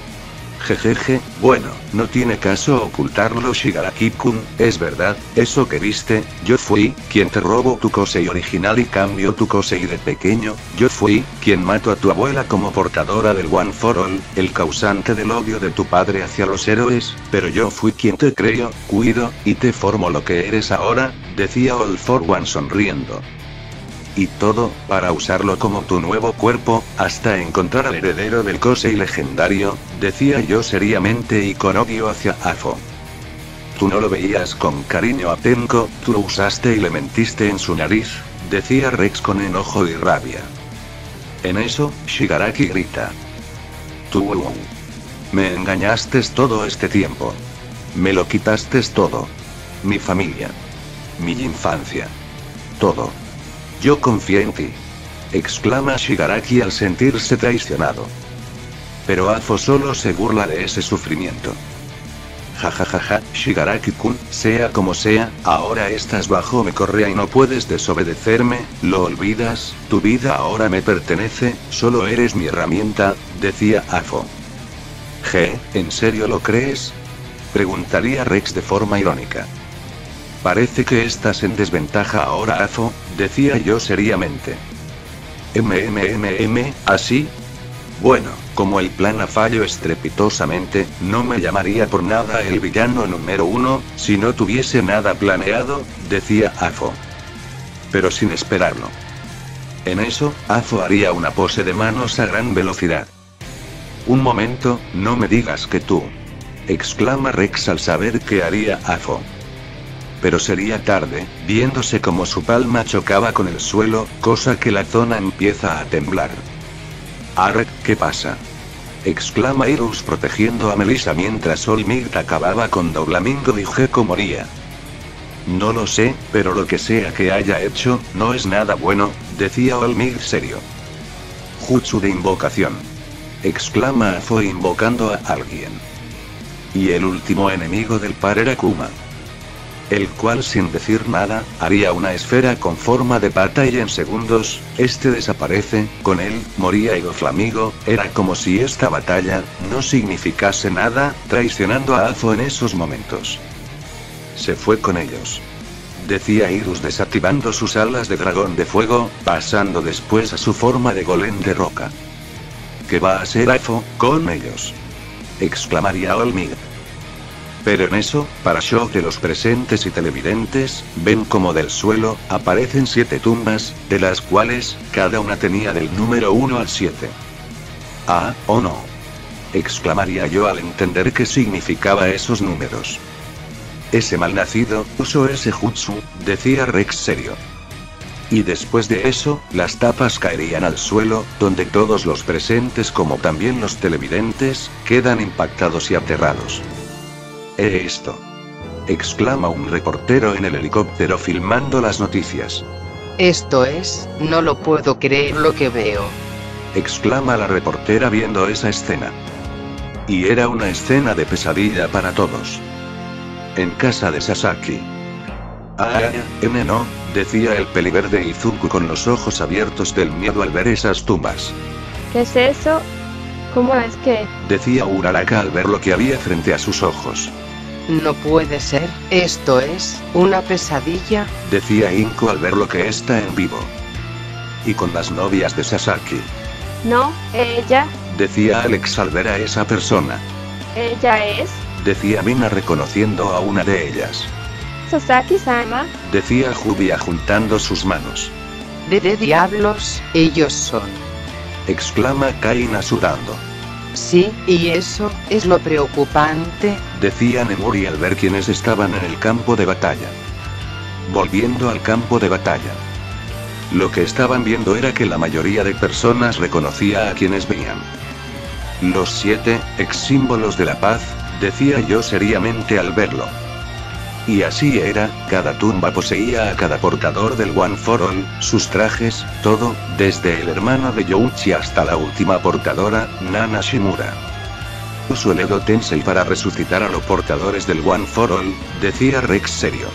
Jejeje, bueno, no tiene caso ocultarlo Shigaraki-kun, es verdad, eso que viste, yo fui, quien te robó tu Kosei original y cambió tu Kosei de pequeño, yo fui, quien mató a tu abuela como portadora del One for All, el causante del odio de tu padre hacia los héroes, pero yo fui quien te creo, cuido, y te formo lo que eres ahora, decía All for One sonriendo. Y todo, para usarlo como tu nuevo cuerpo, hasta encontrar al heredero del Kosei legendario, decía yo seriamente y con odio hacia Afo. Tú no lo veías con cariño a Tenko, tú lo usaste y le mentiste en su nariz, decía Rex con enojo y rabia. En eso, Shigaraki grita. Tú me engañaste todo este tiempo. Me lo quitaste todo. Mi familia. Mi infancia. Todo. Yo confié en ti. Exclama Shigaraki al sentirse traicionado. Pero Afo solo se burla de ese sufrimiento. Jajajaja, Shigaraki-kun, sea como sea, ahora estás bajo mi correa y no puedes desobedecerme, ¿lo olvidas? Tu vida ahora me pertenece, solo eres mi herramienta, decía Afo. ¿G, en serio lo crees? Preguntaría Rex de forma irónica. Parece que estás en desventaja ahora Afo, decía yo seriamente. MMMM, ¿así? Bueno, como el plan falló estrepitosamente, no me llamaría por nada el villano número uno, si no tuviese nada planeado, decía Afo. Pero sin esperarlo. En eso, Afo haría una pose de manos a gran velocidad. Un momento, no me digas que tú. exclama Rex al saber que haría Afo. Pero sería tarde, viéndose como su palma chocaba con el suelo, cosa que la zona empieza a temblar. «Arre, ¿qué pasa?», exclama Irus protegiendo a Melissa mientras Olmigt acababa con Doflamingo y Gecko moría. «No lo sé, pero lo que sea que haya hecho, no es nada bueno», decía Olmigt serio. «Jutsu de invocación», exclama Afo invocando a alguien. Y el último enemigo del par era Kuma, el cual sin decir nada, haría una esfera con forma de pata y en segundos, este desaparece, con él, moría y Doflamingo, era como si esta batalla, no significase nada, traicionando a Afo en esos momentos. Se fue con ellos, decía Irus desactivando sus alas de dragón de fuego, pasando después a su forma de golem de roca. ¿Qué va a hacer Afo con ellos?, exclamaría Olmigt. Pero en eso, para shock de los presentes y televidentes, ven como del suelo, aparecen siete tumbas, de las cuales, cada una tenía del número uno al siete. «Ah, oh no», exclamaría yo al entender qué significaba esos números. «Ese malnacido, usó ese jutsu», decía Rex serio. Y después de eso, las tapas caerían al suelo, donde todos los presentes como también los televidentes, quedan impactados y aterrados. «¿Eh esto?», exclama un reportero en el helicóptero filmando las noticias. «Esto es, no lo puedo creer lo que veo», exclama la reportera viendo esa escena. Y era una escena de pesadilla para todos. En casa de Sasaki. «Ah, N no», decía el peliverde Izuku con los ojos abiertos del miedo al ver esas tumbas. ¿Qué es eso? ¿Cómo es que...?, decía Uraraka al ver lo que había frente a sus ojos. «No puede ser, esto es, una pesadilla», decía Inko al ver lo que está en vivo. «Y con las novias de Sasaki». «No, ella», decía Alex al ver a esa persona. «Ella es...», decía Mina reconociendo a una de ellas. «Sasaki-sama», decía Jubia juntando sus manos. «¿De de diablos, ellos son?», exclama Kaina sudando. «Sí, y eso, es lo preocupante», decía Nemuri al ver quienes estaban en el campo de batalla. Volviendo al campo de batalla. Lo que estaban viendo era que la mayoría de personas reconocía a quienes veían. «Los siete, ex símbolos de la paz», decía yo seriamente al verlo. Y así era, cada tumba poseía a cada portador del One for All, sus trajes, todo, desde el hermano de Youchi hasta la última portadora, Nana Shimura. «Usó el Edo Tensei para resucitar a los portadores del One for All», decía Rex serio.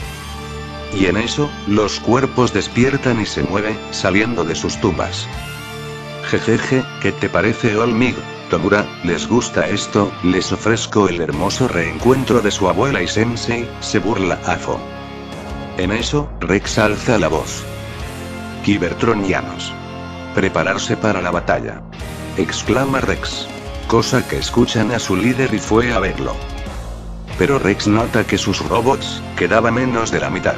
Y en eso, los cuerpos despiertan y se mueven, saliendo de sus tumbas. «Jejeje, ¿qué te parece Olmigt? Tomura, ¿les gusta esto? Les ofrezco el hermoso reencuentro de su abuela y sensei», se burla Afo. En eso, Rex alza la voz. «Cybertronianos. Prepararse para la batalla», exclama Rex. Cosa que escuchan a su líder y fue a verlo. Pero Rex nota que sus robots, quedaba menos de la mitad.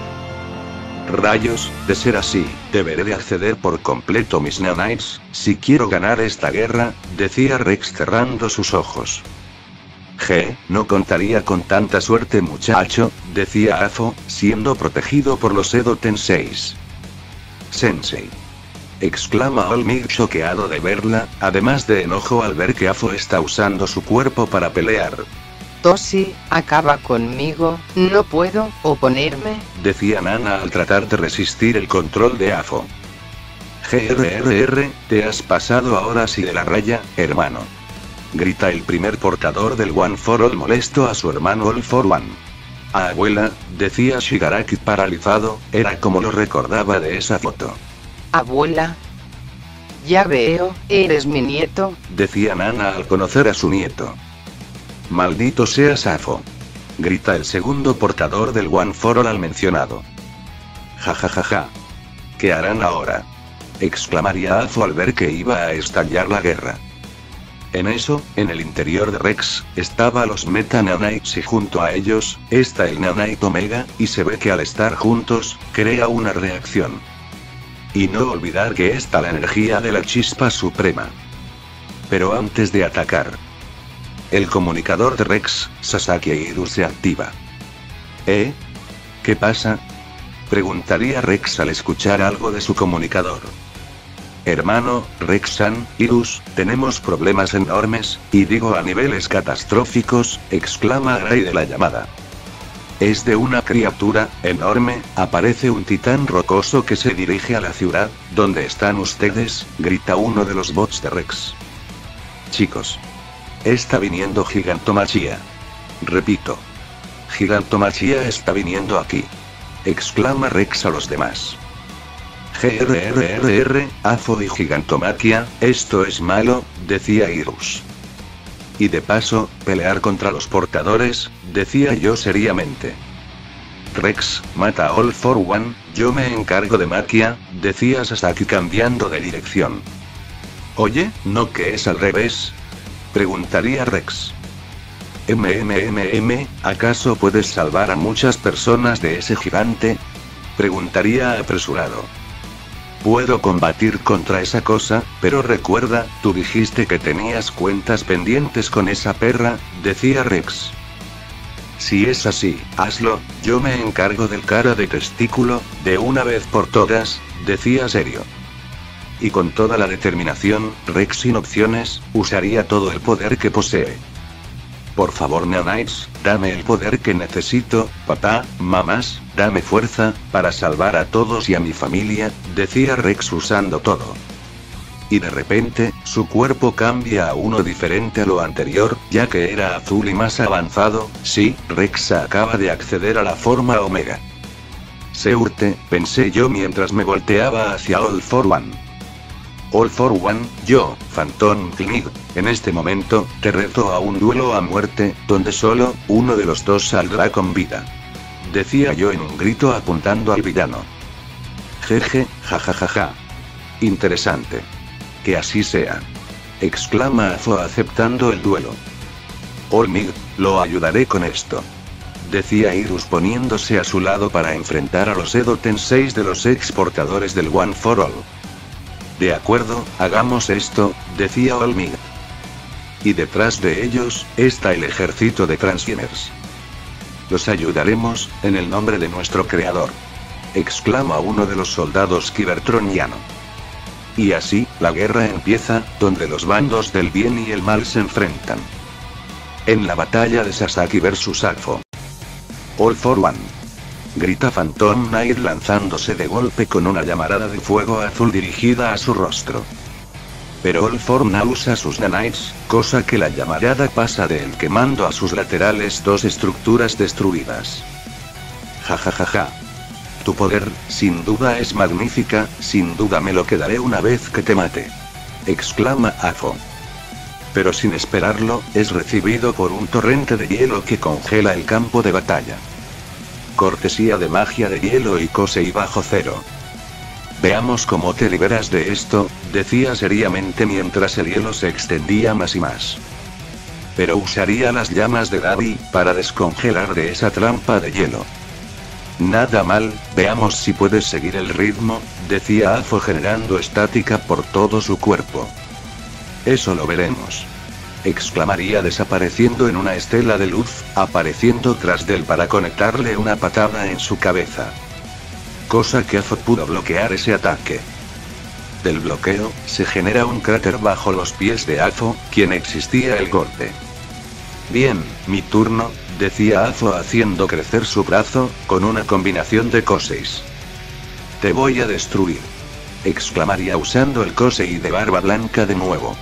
«Rayos, de ser así, deberé de acceder por completo mis Neonites, si quiero ganar esta guerra», decía Rex cerrando sus ojos. «Je, no contaría con tanta suerte muchacho», decía Afo, siendo protegido por los Edo Tenseis. «Sensei», exclama Olmigt choqueado de verla, además de enojo al ver que Afo está usando su cuerpo para pelear. «Toshi, acaba conmigo, no puedo oponerme», decía Nana al tratar de resistir el control de Afo. «Grrr, te has pasado ahora sí de la raya, hermano», grita el primer portador del One for All molesto a su hermano All for One. «Abuela», decía Shigaraki paralizado, era como lo recordaba de esa foto. «Abuela». «Ya veo, eres mi nieto», decía Nana al conocer a su nieto. «Maldito seas Afo», grita el segundo portador del One for All al mencionado. «Ja ja ja ja. ¿Qué harán ahora?», exclamaría Afo al ver que iba a estallar la guerra. En eso, en el interior de Rex, estaba los Meta Neonites y junto a ellos, está el Neonite Omega, y se ve que al estar juntos, crea una reacción. Y no olvidar que está la energía de la chispa suprema. Pero antes de atacar, el comunicador de Rex, Sasaki e Iru se activa. ¿Eh? ¿Qué pasa? Preguntaría Rex al escuchar algo de su comunicador. Hermano, Rex-san, Irus, tenemos problemas enormes, y digo a niveles catastróficos, exclama Gray de la llamada. Es de una criatura enorme, aparece un titán rocoso que se dirige a la ciudad, ¿dónde están ustedes?, grita uno de los bots de Rex. Chicos. Está viniendo Gigantomachia. Repito. Gigantomachia está viniendo aquí. Exclama Rex a los demás. Grrrr, Afo y Gigantomachia, esto es malo, decía Irus. Y de paso, pelear contra los portadores, decía yo seriamente. Rex, mata a All for One, yo me encargo de Maquia, decía Sasaki cambiando de dirección. Oye, ¿no que es al revés? Preguntaría Rex. MMMM, ¿acaso puedes salvar a muchas personas de ese gigante? Preguntaría apresurado. Puedo combatir contra esa cosa, pero recuerda, tú dijiste que tenías cuentas pendientes con esa perra, decía Rex. Si es así, hazlo, yo me encargo del cara de testículo, de una vez por todas, decía serio. Y con toda la determinación, Rex sin opciones, usaría todo el poder que posee. Por favor Neonites, dame el poder que necesito, papá, mamás, dame fuerza, para salvar a todos y a mi familia, decía Rex usando todo. Y de repente, su cuerpo cambia a uno diferente a lo anterior, ya que era azul y más avanzado, sí, Rex acaba de acceder a la forma Omega. Seurte, pensé yo mientras me volteaba hacia All for One. All for One, yo, Phantom Knig, en este momento, te reto a un duelo a muerte, donde solo uno de los dos saldrá con vida. Decía yo en un grito apuntando al villano. Jeje, jajajaja. Interesante. Que así sea. Exclama Afo aceptando el duelo. All Mig, lo ayudaré con esto. Decía Irus poniéndose a su lado para enfrentar a los Edo Tenseis de los exportadores del One for All. De acuerdo, hagamos esto, decía Olmig. Y detrás de ellos, está el ejército de Transgeners. Los ayudaremos, en el nombre de nuestro creador. Exclama uno de los soldados Cybertroniano. Y así, la guerra empieza, donde los bandos del bien y el mal se enfrentan. En la batalla de Sasaki versus Afo. All for One. Grita Phantom Knight lanzándose de golpe con una llamarada de fuego azul dirigida a su rostro. Pero All for One usa sus nanites, cosa que la llamarada pasa de él quemando a sus laterales dos estructuras destruidas. Jajajaja. Tu poder, sin duda es magnífica, sin duda me lo quedaré una vez que te mate. Exclama Afo. Pero sin esperarlo, es recibido por un torrente de hielo que congela el campo de batalla. Cortesía de magia de hielo y Kosei bajo cero. Veamos cómo te liberas de esto, decía seriamente mientras el hielo se extendía más y más. Pero usaría las llamas de Gaby, para descongelar de esa trampa de hielo. Nada mal, veamos si puedes seguir el ritmo, decía Afo generando estática por todo su cuerpo. Eso lo veremos. Exclamaría desapareciendo en una estela de luz, apareciendo tras de él para conectarle una patada en su cabeza. Cosa que Afo pudo bloquear ese ataque. Del bloqueo, se genera un cráter bajo los pies de Afo, quien existía el golpe. Bien, mi turno, decía Afo haciendo crecer su brazo, con una combinación de Koseis. Te voy a destruir. Exclamaría usando el Kosei de barba blanca de nuevo.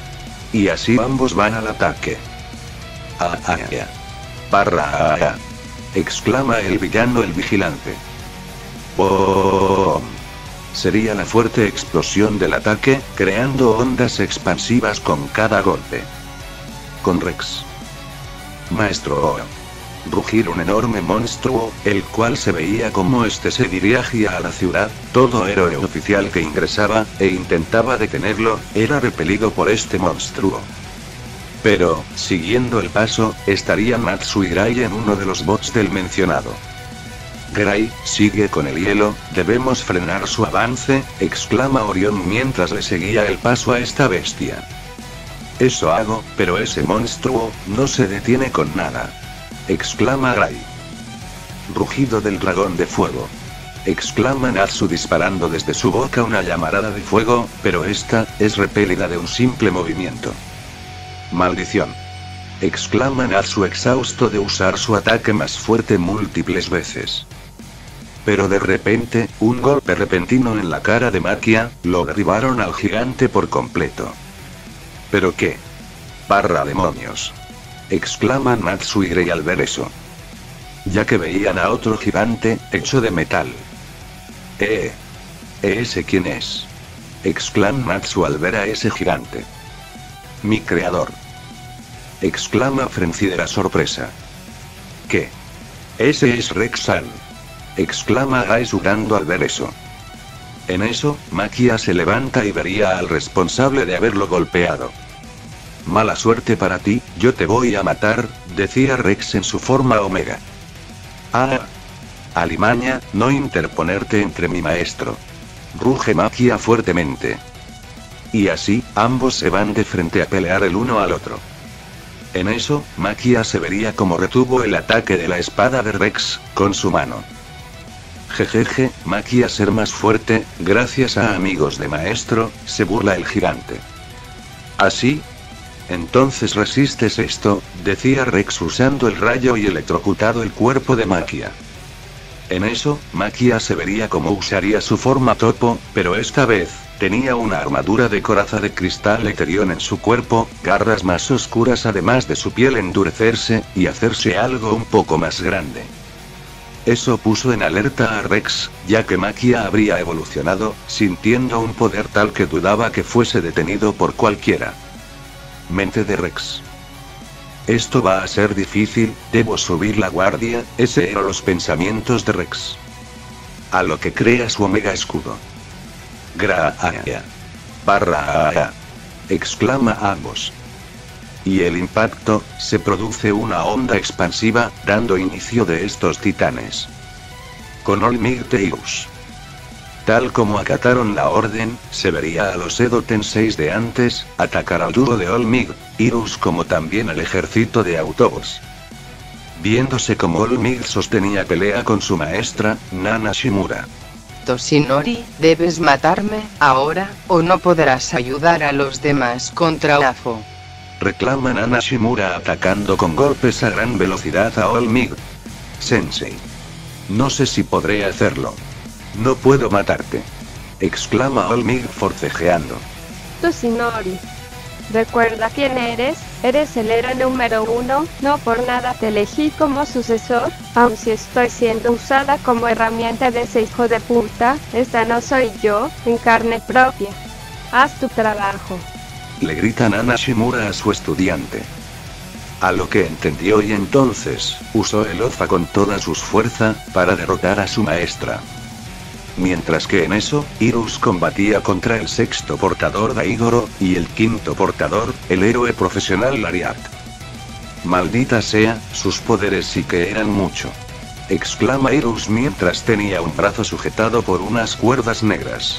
Y así ambos van al ataque. Ah, ah, ah. Barra, ah, ah. Exclama el villano el vigilante. ¡Boom! Sería la fuerte explosión del ataque, creando ondas expansivas con cada golpe. Con Rex. Maestro O. Rugir un enorme monstruo, el cual se veía como este se dirigía a la ciudad, todo héroe oficial que ingresaba, e intentaba detenerlo, era repelido por este monstruo. Pero, siguiendo el paso, estaría Matsu y Gray en uno de los bots del mencionado. Gray, sigue con el hielo, debemos frenar su avance, exclama Orión mientras le seguía el paso a esta bestia. Eso hago, pero ese monstruo no se detiene con nada. Exclama Gray. Rugido del dragón de fuego. Exclama Natsu disparando desde su boca una llamarada de fuego, pero esta es repelida de un simple movimiento. Maldición. Exclama Natsu exhausto de usar su ataque más fuerte múltiples veces. Pero de repente, un golpe repentino en la cara de Maquia, lo derribaron al gigante por completo. ¿Pero qué? ¡Parra demonios! Exclama Natsu y Grey al ver eso. Ya que veían a otro gigante, hecho de metal. ¡Eh! ¿Ese quién es? Exclama Natsu al ver a ese gigante. Mi creador. Exclama Frenzy de la sorpresa. ¿Qué? Ese es Rex-san. Exclama Gai sudando al ver eso. En eso, Maquia se levanta y vería al responsable de haberlo golpeado. Mala suerte para ti, yo te voy a matar, decía Rex en su forma Omega. Ah. Alimaña, no interponerte entre mi maestro. Ruge Maquia fuertemente. Y así, ambos se van de frente a pelear el uno al otro. En eso, Maquia se vería como retuvo el ataque de la espada de Rex, con su mano. Jejeje, Maquia ser más fuerte, gracias a amigos de maestro, se burla el gigante. ¿Así? Entonces resistes esto, decía Rex usando el rayo y electrocutado el cuerpo de Maquia. En eso, Maquia se vería como usaría su forma topo, pero esta vez, tenía una armadura de coraza de cristal Eterion en su cuerpo, garras más oscuras además de su piel endurecerse, y hacerse algo un poco más grande. Eso puso en alerta a Rex, ya que Maquia habría evolucionado, sintiendo un poder tal que dudaba que fuese detenido por cualquiera. Mente de Rex. Esto va a ser difícil, debo subir la guardia, ese eran los pensamientos de Rex. A lo que crea su Omega escudo. Graaya. Barra aa. Exclama ambos. Y el impacto, se produce una onda expansiva, dando inicio de estos titanes. Con All-Might Teirus. Tal como acataron la orden, se vería a los Edo Tenseis de antes, atacar al dúo de All-Might, Irus como también al ejército de Autobots. Viéndose como All-Might sostenía pelea con su maestra, Nana Shimura. Toshinori, debes matarme, ahora, o no podrás ayudar a los demás contra Afo. Reclama Nana Shimura atacando con golpes a gran velocidad a All-Might. Sensei. No sé si podré hacerlo. No puedo matarte. Exclama All-Might forcejeando. Toshinori. Recuerda quién eres, eres el héroe número uno, no por nada te elegí como sucesor, aun si estoy siendo usada como herramienta de ese hijo de puta, esta no soy yo, en carne propia. Haz tu trabajo. Le grita Nana Shimura a su estudiante. A lo que entendió y entonces, usó el Ofa con toda su fuerza, para derrotar a su maestra. Mientras que en eso, Irus combatía contra el sexto portador Daigoro, y el quinto portador, el héroe profesional Lariat. Maldita sea, sus poderes sí que eran mucho. Exclama Irus mientras tenía un brazo sujetado por unas cuerdas negras.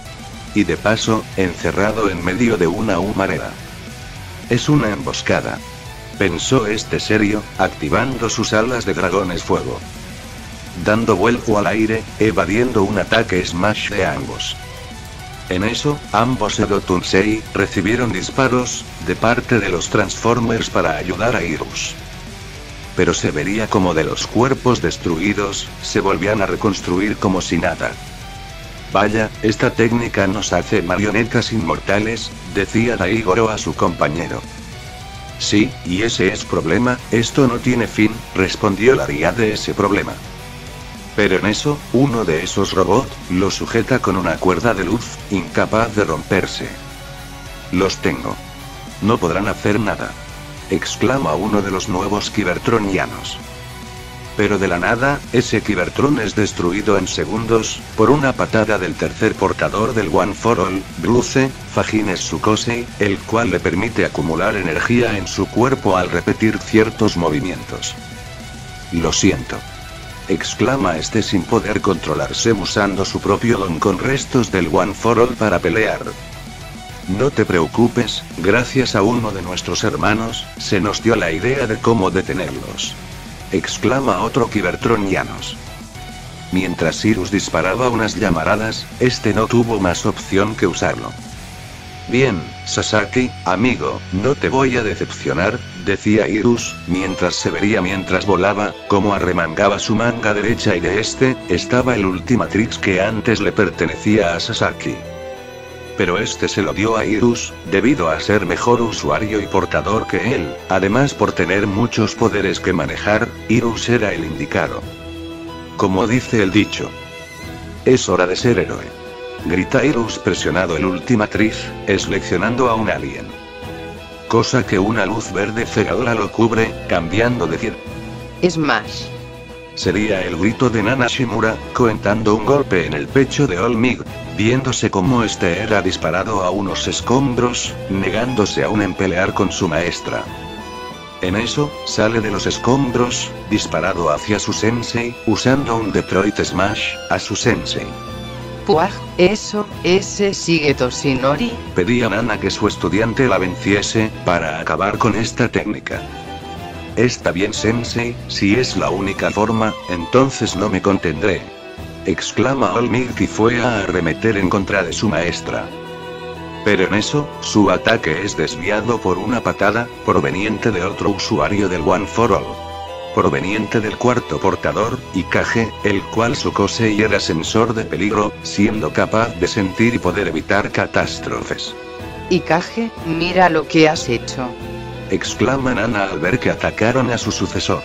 Y de paso, encerrado en medio de una humareda. Es una emboscada. Pensó este serio, activando sus alas de dragones fuego. Dando vuelco al aire, evadiendo un ataque smash de ambos. En eso, ambos Edo Tensei recibieron disparos, de parte de los Transformers para ayudar a Irus. Pero se vería como de los cuerpos destruidos, se volvían a reconstruir como si nada. Vaya, esta técnica nos hace marionetas inmortales, decía Daigoro a su compañero. Sí, y ese es problema, esto no tiene fin, respondió Lariat de ese problema. Pero en eso, uno de esos robots, lo sujeta con una cuerda de luz, incapaz de romperse. Los tengo. No podrán hacer nada. Exclama uno de los nuevos Cybertronianos. Pero de la nada, ese Cybertron es destruido en segundos, por una patada del tercer portador del One for All, Bruce, Fagines Sukosei, el cual le permite acumular energía en su cuerpo al repetir ciertos movimientos. Lo siento. Exclama este sin poder controlarse usando su propio don con restos del One for All para pelear. No te preocupes, gracias a uno de nuestros hermanos, se nos dio la idea de cómo detenerlos. Exclama otro Cybertronianos. Mientras Cyrus disparaba unas llamaradas, este no tuvo más opción que usarlo. Bien, Sasaki, amigo, no te voy a decepcionar, decía Cyrus, mientras se vería mientras volaba, como arremangaba su manga derecha y de este, estaba el Ultimatrix que antes le pertenecía a Sasaki. Pero este se lo dio a Cyrus, debido a ser mejor usuario y portador que él, además por tener muchos poderes que manejar, Cyrus era el indicado. Como dice el dicho, es hora de ser héroe. Grita Cyrus presionado el Ultimatrix, seleccionando a un alien. Cosa que una luz verde cegadora lo cubre, cambiando de cien. Smash. Sería el grito de Nana Shimura, contando un golpe en el pecho de All Might, viéndose como este era disparado a unos escombros, negándose aún en pelear con su maestra. En eso, sale de los escombros, disparado hacia su sensei, usando un Detroit Smash, a su sensei. Puaj, eso, ese sigue Toshinori. Pedía Nana que su estudiante la venciese, para acabar con esta técnica. Está bien sensei, si es la única forma, entonces no me contendré. Exclama All Might y fue a arremeter en contra de su maestra. Pero en eso, su ataque es desviado por una patada, proveniente de otro usuario del One for All. Proveniente del cuarto portador, Ikage, el cual su Kosei era sensor de peligro, siendo capaz de sentir y poder evitar catástrofes. Ikage, mira lo que has hecho. Exclama Nana al ver que atacaron a su sucesor.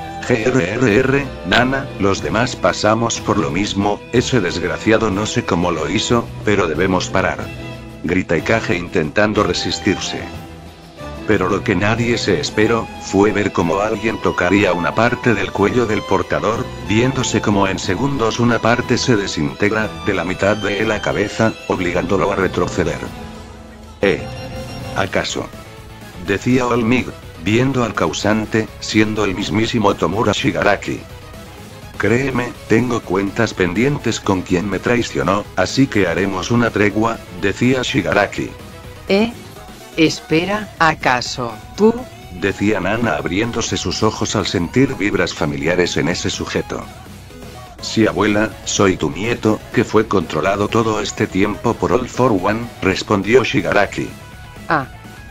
Grrr, Nana, los demás pasamos por lo mismo, ese desgraciado no sé cómo lo hizo, pero debemos parar. Grita Ikage intentando resistirse. Pero lo que nadie se esperó, fue ver cómo alguien tocaría una parte del cuello del portador, viéndose como en segundos una parte se desintegra, de la mitad de la cabeza, obligándolo a retroceder. ¿Eh? ¿Acaso? Decía All Might, viendo al causante, siendo el mismísimo Tomura Shigaraki. Créeme, tengo cuentas pendientes con quien me traicionó, así que haremos una tregua, decía Shigaraki. ¿Eh? Espera, ¿acaso, tú? Decía Nana abriéndose sus ojos al sentir vibras familiares en ese sujeto. Sí, abuela, soy tu nieto, que fue controlado todo este tiempo por All for One, respondió Shigaraki. Ah.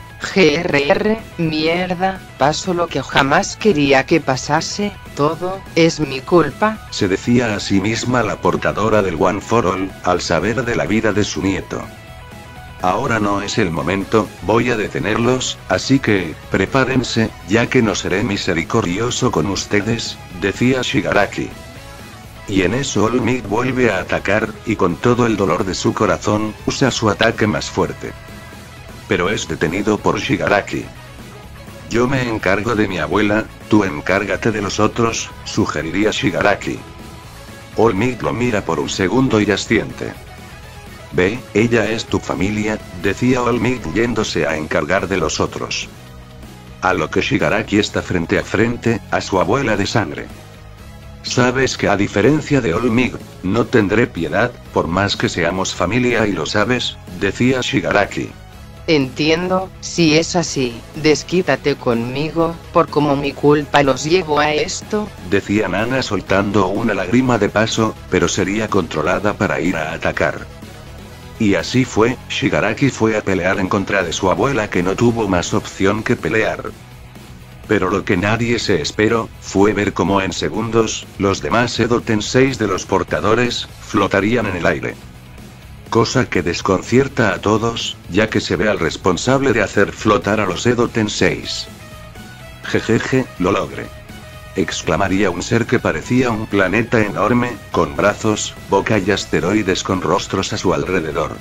Grrr, mierda, pasó lo que jamás quería que pasase, todo, es mi culpa. Se decía a sí misma la portadora del One for All, al saber de la vida de su nieto. Ahora no es el momento, voy a detenerlos, así que, prepárense, ya que no seré misericordioso con ustedes, decía Shigaraki. Y en eso All Might vuelve a atacar, y con todo el dolor de su corazón, usa su ataque más fuerte. Pero es detenido por Shigaraki. Yo me encargo de mi abuela, tú encárgate de los otros, sugeriría Shigaraki. All Might lo mira por un segundo y asiente. Ve, ella es tu familia, decía All Might yéndose a encargar de los otros. A lo que Shigaraki está frente a frente, a su abuela de sangre. Sabes que a diferencia de All Might, no tendré piedad, por más que seamos familia y lo sabes, decía Shigaraki. Entiendo, si es así, desquítate conmigo, por como mi culpa los llevo a esto, decía Nana soltando una lágrima de paso, pero sería controlada para ir a atacar. Y así fue, Shigaraki fue a pelear en contra de su abuela que no tuvo más opción que pelear. Pero lo que nadie se esperó, fue ver cómo en segundos, los demás Edo Tenseis de los portadores, flotarían en el aire. Cosa que desconcierta a todos, ya que se ve al responsable de hacer flotar a los Edo Tenseis. Jejeje, lo logré. Exclamaría un ser que parecía un planeta enorme, con brazos, boca y asteroides con rostros a su alrededor.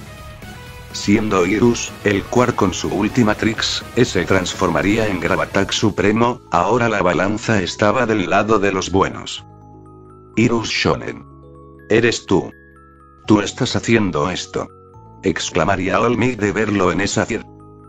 Siendo Cyrus, el cual con su Ultimatrix, se transformaría en Gravatak Supremo, ahora la balanza estaba del lado de los buenos. Cyrus Shonen. Eres tú. Tú estás haciendo esto. Exclamaría All Might de verlo en esa cier.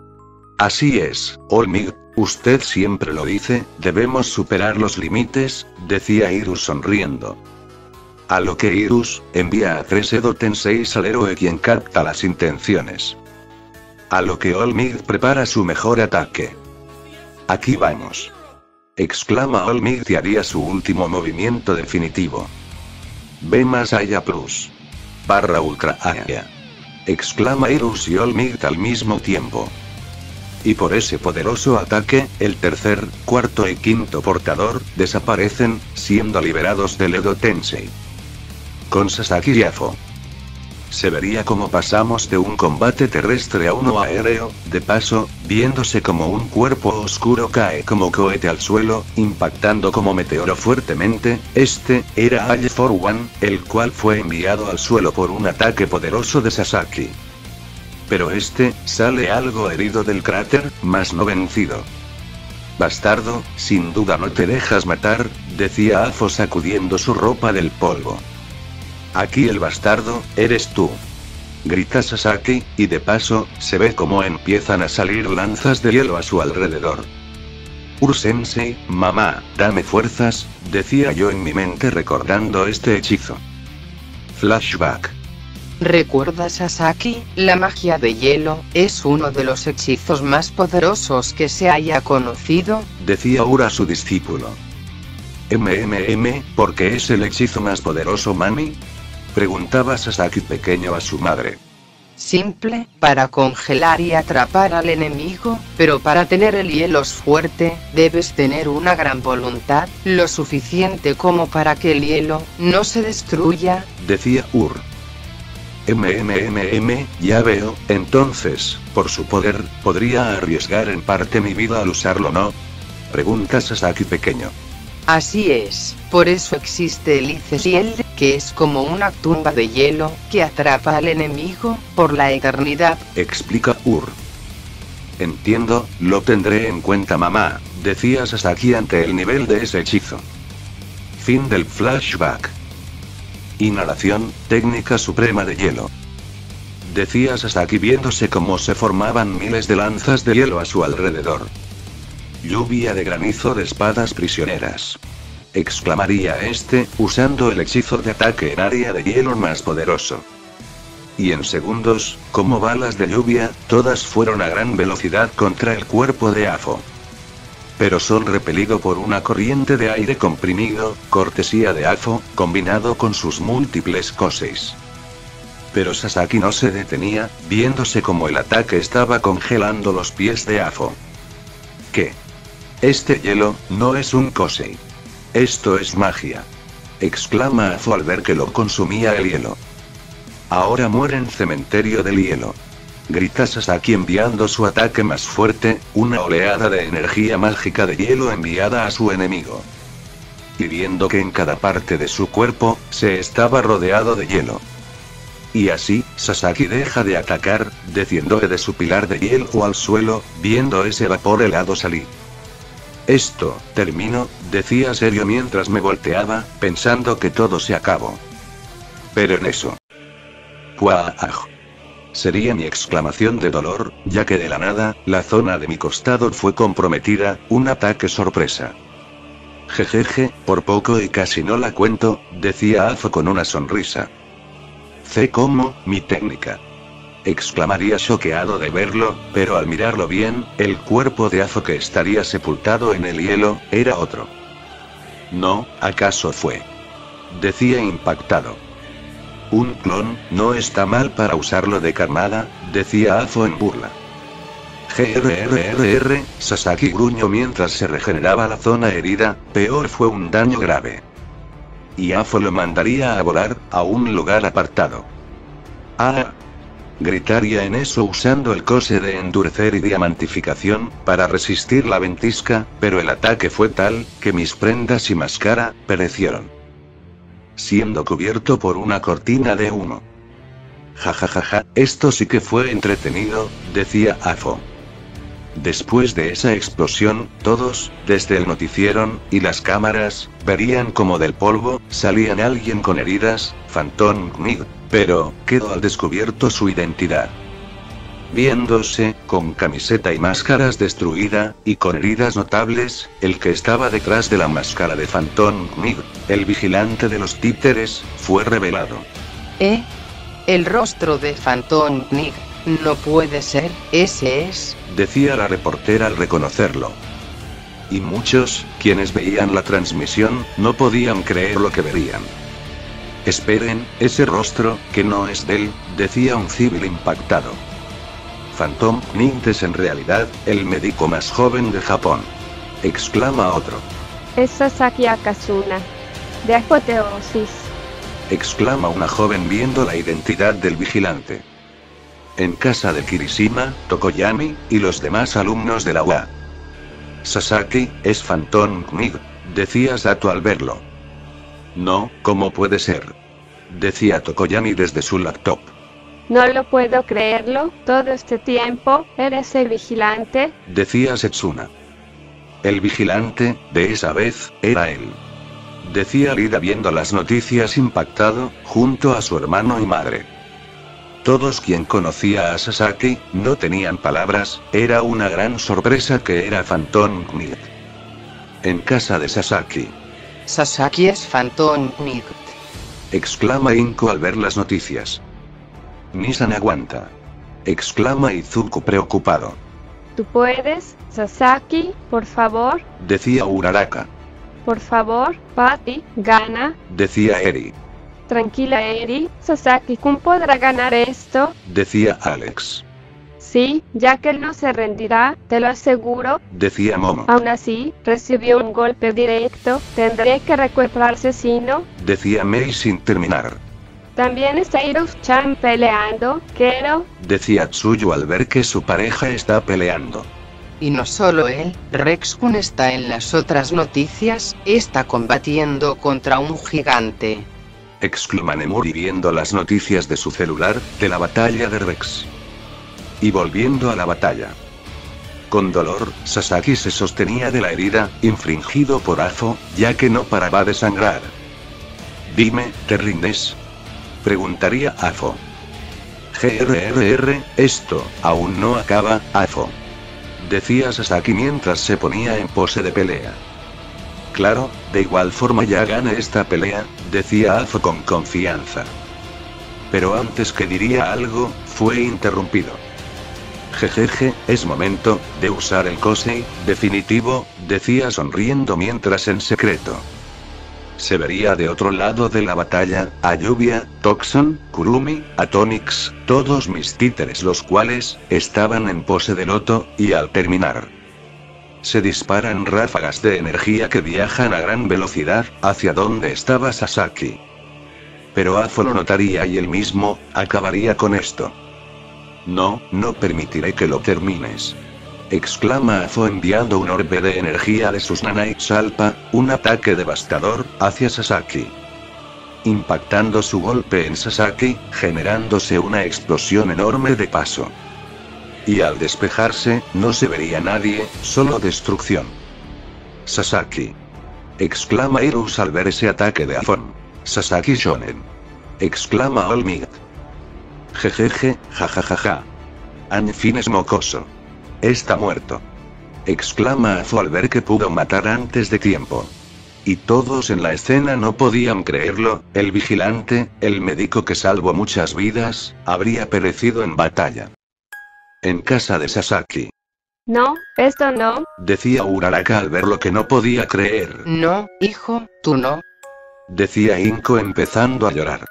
Así es, All Might, usted siempre lo dice, debemos superar los límites, decía Cyrus sonriendo. A lo que Cyrus envía a tres Edo Tenseis al héroe quien capta las intenciones. A lo que All Might prepara su mejor ataque. Aquí vamos. Exclama All Might y haría su último movimiento definitivo. Ve más allá plus. Barra ultra allá. Exclama Irus y All Might al mismo tiempo. Y por ese poderoso ataque, el tercer, cuarto y quinto portador, desaparecen, siendo liberados del Edo Tensei. Con Sasaki y Afo. Se vería como pasamos de un combate terrestre a uno aéreo, de paso, viéndose como un cuerpo oscuro cae como cohete al suelo, impactando como meteoro fuertemente. Este, era All for One, el cual fue enviado al suelo por un ataque poderoso de Sasaki. Pero este, sale algo herido del cráter, mas no vencido. Bastardo, sin duda no te dejas matar, decía Afo sacudiendo su ropa del polvo. Aquí el bastardo, eres tú. Grita Sasaki, y de paso, se ve como empiezan a salir lanzas de hielo a su alrededor. Ur-sensei, mamá, dame fuerzas, decía yo en mi mente recordando este hechizo. Flashback. ¿Recuerda Sasaki? La magia de hielo es uno de los hechizos más poderosos que se haya conocido, decía Ura a su discípulo. ¿Mmm, por qué es el hechizo más poderoso, mami? Preguntaba Sasaki pequeño a su madre. Simple, para congelar y atrapar al enemigo, pero para tener el hielo fuerte, debes tener una gran voluntad, lo suficiente como para que el hielo no se destruya, decía Ur. Mmm, ya veo, entonces, por su poder, ¿podría arriesgar en parte mi vida al usarlo, no? Pregunta Sasaki pequeño. Así es, por eso existe el Ice Shield, que es como una tumba de hielo, que atrapa al enemigo, por la eternidad, explica Ur. Entiendo, lo tendré en cuenta mamá, decía Sasaki ante el nivel de ese hechizo. Fin del flashback. Inhalación, técnica suprema de hielo. Decía Sasaki viéndose cómo se formaban miles de lanzas de hielo a su alrededor. Lluvia de granizo de espadas prisioneras. Exclamaría este, usando el hechizo de ataque en área de hielo más poderoso. Y en segundos, como balas de lluvia, todas fueron a gran velocidad contra el cuerpo de Afo. Pero son repelido por una corriente de aire comprimido, cortesía de Afo, combinado con sus múltiples koseis. Pero Sasaki no se detenía, viéndose como el ataque estaba congelando los pies de Afo. ¿Qué? Este hielo, no es un kosei. Esto es magia. Exclama Afo al ver que lo consumía el hielo. Ahora muere en cementerio del hielo. Grita Sasaki enviando su ataque más fuerte, una oleada de energía mágica de hielo enviada a su enemigo. Y viendo que en cada parte de su cuerpo, se estaba rodeado de hielo. Y así, Sasaki deja de atacar, desciende de su pilar de hielo al suelo, viendo ese vapor helado salir. Esto, termino, decía serio mientras me volteaba, pensando que todo se acabó. Pero en eso. ¡Puah! Sería mi exclamación de dolor, ya que de la nada, la zona de mi costado fue comprometida, un ataque sorpresa. Jejeje, por poco y casi no la cuento, decía Afo con una sonrisa. Sé cómo, mi técnica. Exclamaría choqueado de verlo, pero al mirarlo bien, el cuerpo de Afo que estaría sepultado en el hielo, era otro. No, ¿acaso fue? Decía impactado. Un clon, no está mal para usarlo de carnada, decía Afo en burla. Grrrr, Sasaki gruñó mientras se regeneraba la zona herida, peor fue un daño grave. Y Afo lo mandaría a volar, a un lugar apartado. ¡Ah! Gritaría en eso usando el cose de endurecer y diamantificación, para resistir la ventisca, pero el ataque fue tal, que mis prendas y máscara, perecieron. Siendo cubierto por una cortina de humo. Jajajaja, esto sí que fue entretenido, decía Afo. Después de esa explosión, todos, desde el noticiero, y las cámaras, verían como del polvo, salían alguien con heridas, Phantom Knight, pero, quedó al descubierto su identidad. Viéndose, con camiseta y máscaras destruida, y con heridas notables, el que estaba detrás de la máscara de Phantom Knight, el vigilante de los títeres, fue revelado. ¿Eh? El rostro de Phantom Knight. No puede ser, ese es. Decía la reportera al reconocerlo. Y muchos, quienes veían la transmisión, no podían creer lo que veían. Esperen, ese rostro, que no es de él, decía un civil impactado. Phantom Knight es en realidad, el médico más joven de Japón. Exclama otro. Es Sasaki Akasuna. De apoteosis. Exclama una joven viendo la identidad del vigilante. En casa de Kirishima, Tokoyami, y los demás alumnos de la U A. Sasaki, es Phantom Knight, decía Sato al verlo. No, ¿cómo puede ser? Decía Tokoyami desde su laptop. No lo puedo creerlo, todo este tiempo, ¿eres el vigilante? Decía Setsuna. El vigilante, de esa vez, era él. Decía Lida viendo las noticias impactado, junto a su hermano y madre. Todos quien conocía a Sasaki, no tenían palabras, era una gran sorpresa que era Phantom Knight. En casa de Sasaki. Sasaki es Phantom Knight. Exclama Inko al ver las noticias. Nissan aguanta. Exclama Izuku preocupado. ¿Tú puedes, Sasaki, por favor? Decía Uraraka. Por favor, Patty, gana. Decía Eri. Tranquila Eri, Sasaki-kun podrá ganar esto. Decía Alex. Sí, ya que él no se rendirá, te lo aseguro. Decía Momo. Aún así, recibió un golpe directo, tendré que recuperarse si no. Decía Mei sin terminar. También está Hirose-chan peleando, quiero. Decía Tsuyu al ver que su pareja está peleando. Y no solo él, Rex-kun está en las otras noticias, está combatiendo contra un gigante. Exclama Nemuri viendo las noticias de su celular, de la batalla de Rex. Y volviendo a la batalla. Con dolor, Sasaki se sostenía de la herida, infringido por Afo, ya que no paraba de sangrar. Dime, ¿te rindes? Preguntaría Afo. Grrr, esto, aún no acaba, Afo. Decía Sasaki mientras se ponía en pose de pelea. Claro, de igual forma ya gane esta pelea, decía Afo con confianza. Pero antes que diría algo, fue interrumpido. Jejeje, es momento de usar el Kosei definitivo, decía sonriendo mientras en secreto. Se vería de otro lado de la batalla, a Lluvia, Toxon, Kurumi, Atonix, todos mis títeres los cuales, estaban en pose de loto, y al terminar. Se disparan ráfagas de energía que viajan a gran velocidad, hacia donde estaba Sasaki. Pero Afo lo notaría y él mismo, acabaría con esto. No, no permitiré que lo termines. Exclama Afo enviando un orbe de energía de sus Nanai Salpa, un ataque devastador, hacia Sasaki. Impactando su golpe en Sasaki, generándose una explosión enorme de paso. Y al despejarse, no se vería nadie, solo destrucción. Sasaki. Exclama Hirose al ver ese ataque de Afon. Sasaki Shonen. Exclama All Might. Jejeje, jajajaja. Anfin es mocoso. Está muerto. Exclama Afo al ver que pudo matar antes de tiempo. Y todos en la escena no podían creerlo, el vigilante, el médico que salvó muchas vidas, habría perecido en batalla. En casa de Sasaki. No, esto no. Decía Uraraka al ver lo que no podía creer. No, hijo, tú no. Decía Inko empezando a llorar.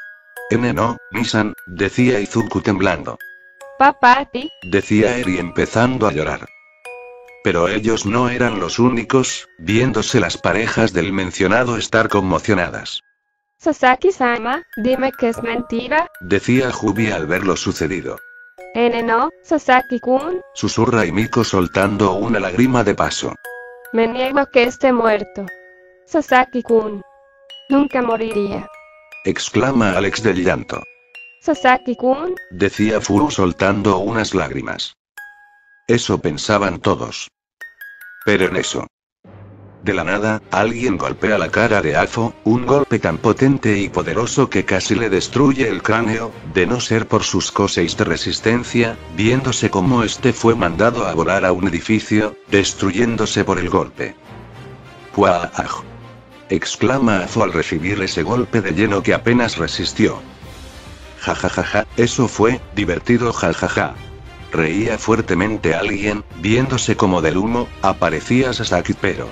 N no, Nissan, decía Izuku temblando. Papá, ti. Decía Eri empezando a llorar. Pero ellos no eran los únicos, viéndose las parejas del mencionado estar conmocionadas. Sasaki-sama, dime que es mentira. Decía Jubi al ver lo sucedido. N no, Sasaki-kun. Susurra Himiko soltando una lágrima de paso. Me niego que esté muerto. Sasaki-kun. Nunca moriría. Exclama Alex del llanto. Sasaki-kun. Decía Furu soltando unas lágrimas. Eso pensaban todos. Pero en eso. De la nada, alguien golpea la cara de Afo, un golpe tan potente y poderoso que casi le destruye el cráneo, de no ser por sus Koseis de resistencia, viéndose como este fue mandado a volar a un edificio, destruyéndose por el golpe. ¡Puah! Exclama Afo al recibir ese golpe de lleno que apenas resistió. Jajajaja, eso fue divertido, jajaja. Reía fuertemente alguien, viéndose como del humo, aparecía Sasaki pero...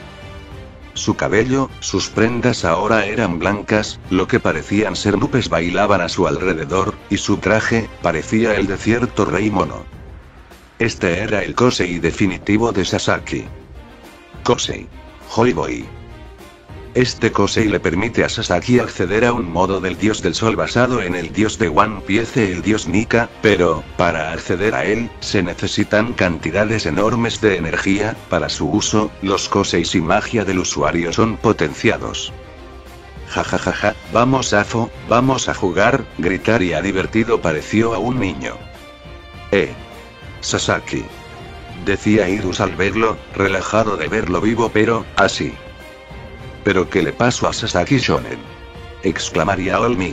Su cabello, sus prendas ahora eran blancas, lo que parecían ser nubes bailaban a su alrededor, y su traje, parecía el de cierto rey mono. Este era el Kosei definitivo de Sasaki. Kosei. Joy Boy. Este Kosei le permite a Sasaki acceder a un modo del dios del sol basado en el dios de One Piece, el dios Nika, pero, para acceder a él, se necesitan cantidades enormes de energía. Para su uso, los Koseis y magia del usuario son potenciados. Jajajaja, vamos Afo, vamos a jugar, gritar y a divertido pareció a un niño. Eh. Sasaki. Decía Irus al verlo, relajado de verlo vivo pero, así. ¿Pero qué le pasó a Sasaki Shonen? Exclamaría Olmig.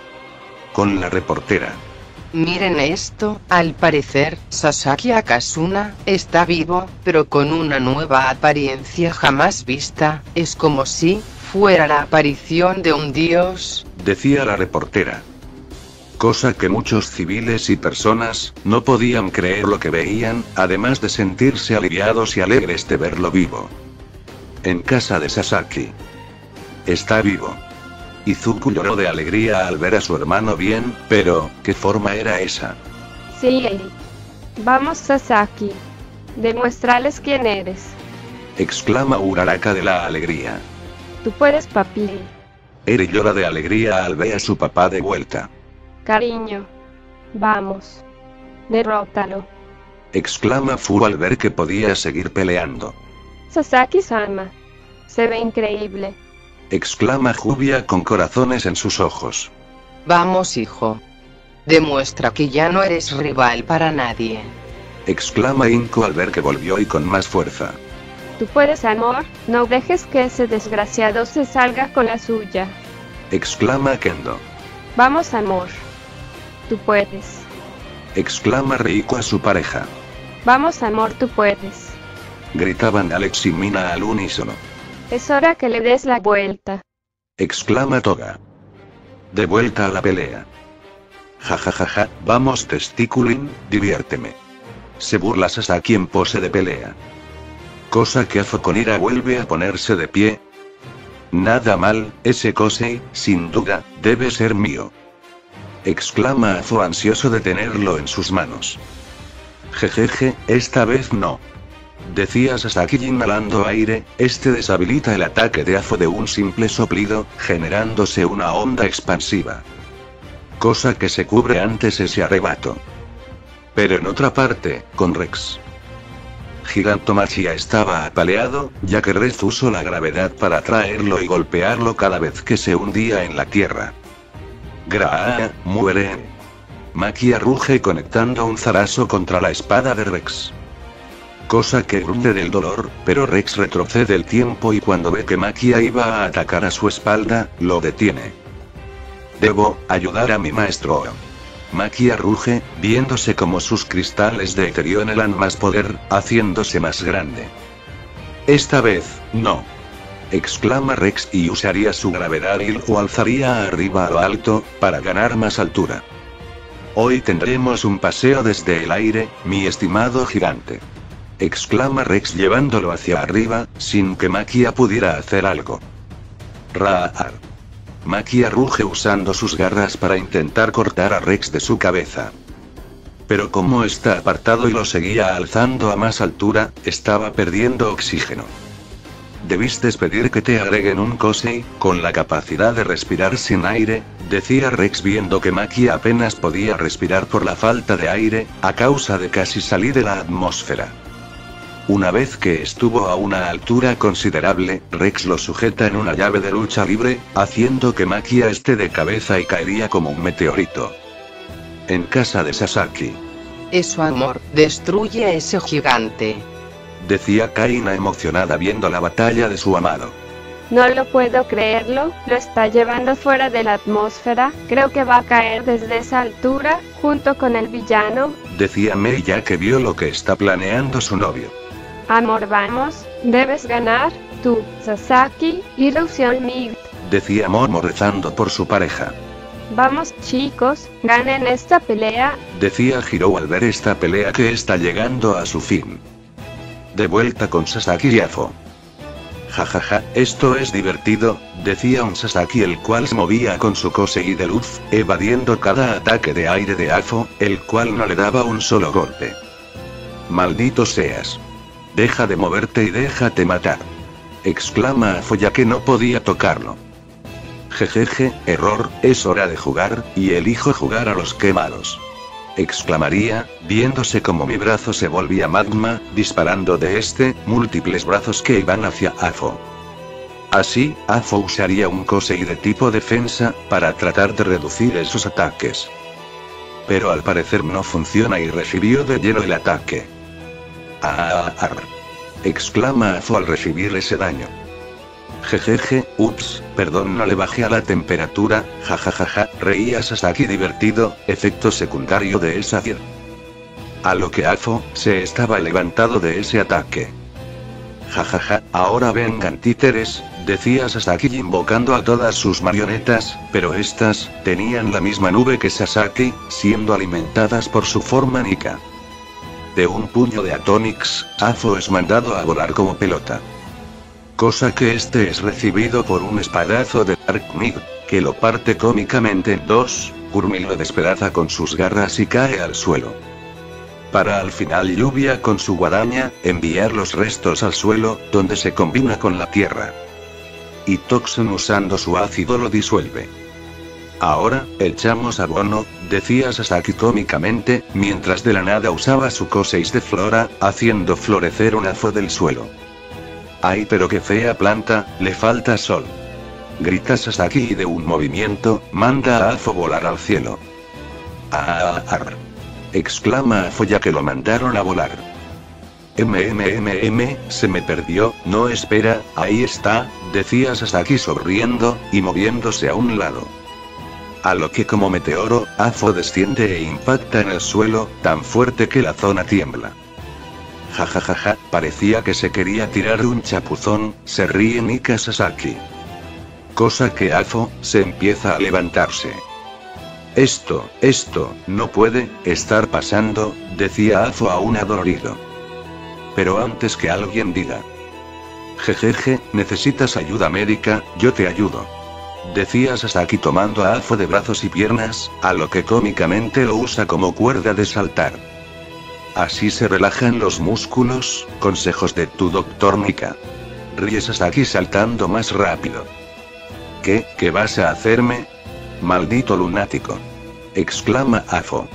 Con la reportera. Miren esto, al parecer, Sasaki Akasuna está vivo, pero con una nueva apariencia jamás vista, es como si fuera la aparición de un dios. Decía la reportera. Cosa que muchos civiles y personas no podían creer lo que veían, además de sentirse aliviados y alegres de verlo vivo. En casa de Sasaki. Está vivo. Izuku lloró de alegría al ver a su hermano bien, pero, ¿qué forma era esa? Sí, Eri. Vamos Sasaki. Demuéstrales quién eres. Exclama Uraraka de la alegría. Tú puedes, papi. Eri llora de alegría al ver a su papá de vuelta. Cariño. Vamos. Derrótalo. Exclama Fu al ver que podía seguir peleando. Sasaki-sama. Se ve increíble. Exclama Jubia con corazones en sus ojos. Vamos, hijo. Demuestra que ya no eres rival para nadie. Exclama Inko al ver que volvió y con más fuerza. Tú puedes, amor, no dejes que ese desgraciado se salga con la suya. Exclama Kendo. Vamos, amor. Tú puedes. Exclama Reiko a su pareja. Vamos, amor, tú puedes. Gritaban Alex y Mina al unísono. Es hora que le des la vuelta. Exclama Toga. De vuelta a la pelea. Jajajaja, vamos Testiculin, diviérteme. Se burla Sasaki en pose de pelea. Cosa que Afo con ira vuelve a ponerse de pie. Nada mal, ese Kosei, sin duda, debe ser mío. Exclama Afo ansioso de tenerlo en sus manos. Jejeje, esta vez no. Decía Sasaki inhalando aire, este deshabilita el ataque de Afo de un simple soplido, generándose una onda expansiva. Cosa que se cubre antes ese arrebato. Pero en otra parte, con Rex. Gigantomachia estaba apaleado, ya que Rex usó la gravedad para atraerlo y golpearlo cada vez que se hundía en la tierra. Graa, muere. Maquia ruge conectando un zarazo contra la espada de Rex. Cosa que gruñe del dolor, pero Rex retrocede el tiempo y cuando ve que Maquia iba a atacar a su espalda, lo detiene. Debo ayudar a mi maestro. Maquia ruge, viéndose como sus cristales de Eterio anhelan más poder, haciéndose más grande. Esta vez, no. Exclama Rex y usaría su gravedad y lo alzaría arriba a lo alto, para ganar más altura. Hoy tendremos un paseo desde el aire, mi estimado gigante. Exclama Rex llevándolo hacia arriba, sin que Maquia pudiera hacer algo. Raar. Maquia ruge usando sus garras para intentar cortar a Rex de su cabeza. Pero como está apartado y lo seguía alzando a más altura, estaba perdiendo oxígeno. Debiste pedir que te agreguen un Kosei, con la capacidad de respirar sin aire, decía Rex viendo que Maquia apenas podía respirar por la falta de aire, a causa de casi salir de la atmósfera. Una vez que estuvo a una altura considerable, Rex lo sujeta en una llave de lucha libre, haciendo que Maquia esté de cabeza y caería como un meteorito. En casa de Sasaki. Eso, amor, destruye a ese gigante. Decía Kaina emocionada viendo la batalla de su amado. No lo puedo creerlo, lo está llevando fuera de la atmósfera, creo que va a caer desde esa altura, junto con el villano. Decía Mei ya que vio lo que está planeando su novio. Amor, vamos, debes ganar, tú, Sasaki, ilusión Mig. Decía Momo rezando por su pareja. Vamos chicos, ganen esta pelea. Decía Hiro al ver esta pelea que está llegando a su fin. De vuelta con Sasaki y Afo. Jajaja, esto es divertido, decía un Sasaki el cual se movía con su Kosei de luz, evadiendo cada ataque de aire de Afo, el cual no le daba un solo golpe. Maldito seas. Deja de moverte y déjate matar. Exclama Afo ya que no podía tocarlo. Jejeje, error, es hora de jugar, y elijo jugar a los que malos. Exclamaría, viéndose como mi brazo se volvía magma, disparando de este, múltiples brazos que iban hacia Afo. Así, Afo usaría un Kosei de tipo defensa, para tratar de reducir esos ataques. Pero al parecer no funciona y recibió de lleno el ataque. ¡Ah! Exclama Afo al recibir ese daño. Jejeje, ups, perdón no le bajé a la temperatura, jajajaja, reía Sasaki divertido, efecto secundario de esa fir. A lo que Afo, se estaba levantado de ese ataque. Jajaja, ahora vengan títeres, decía Sasaki invocando a todas sus marionetas, pero estas, tenían la misma nube que Sasaki, siendo alimentadas por su forma Nika. De un puño de Atonix, Afo es mandado a volar como pelota. Cosa que este es recibido por un espadazo de Dark Knight, que lo parte cómicamente en dos, Gurmi lo despedaza con sus garras y cae al suelo. Para al final Lluvia con su guadaña, enviar los restos al suelo, donde se combina con la tierra. Y Toxon usando su ácido lo disuelve. Ahora, echamos abono, decía Sasaki cómicamente, mientras de la nada usaba su Kosei de flora, haciendo florecer un Afo del suelo. ¡Ay pero qué fea planta, le falta sol! Grita Sasaki y de un movimiento, manda a Afo volar al cielo. ¡Ah! Exclama Afo ya que lo mandaron a volar. MMMM, se me perdió, no espera, ahí está, decía Sasaki sonriendo, y moviéndose a un lado. A lo que como meteoro, Afo desciende e impacta en el suelo, tan fuerte que la zona tiembla. Jajajaja, parecía que se quería tirar un chapuzón, se ríe Nika Sasaki. Cosa que Afo, se empieza a levantarse. Esto, esto, no puede, estar pasando, decía Afo aún adolorido. Pero antes que alguien diga. Jejeje, necesitas ayuda médica, yo te ayudo. Decía Sasaki tomando a Afo de brazos y piernas, a lo que cómicamente lo usa como cuerda de saltar. Así se relajan los músculos, consejos de tu doctor Nika. Ríe Sasaki saltando más rápido. ¿Qué, qué vas a hacerme? Maldito lunático. Exclama Afo.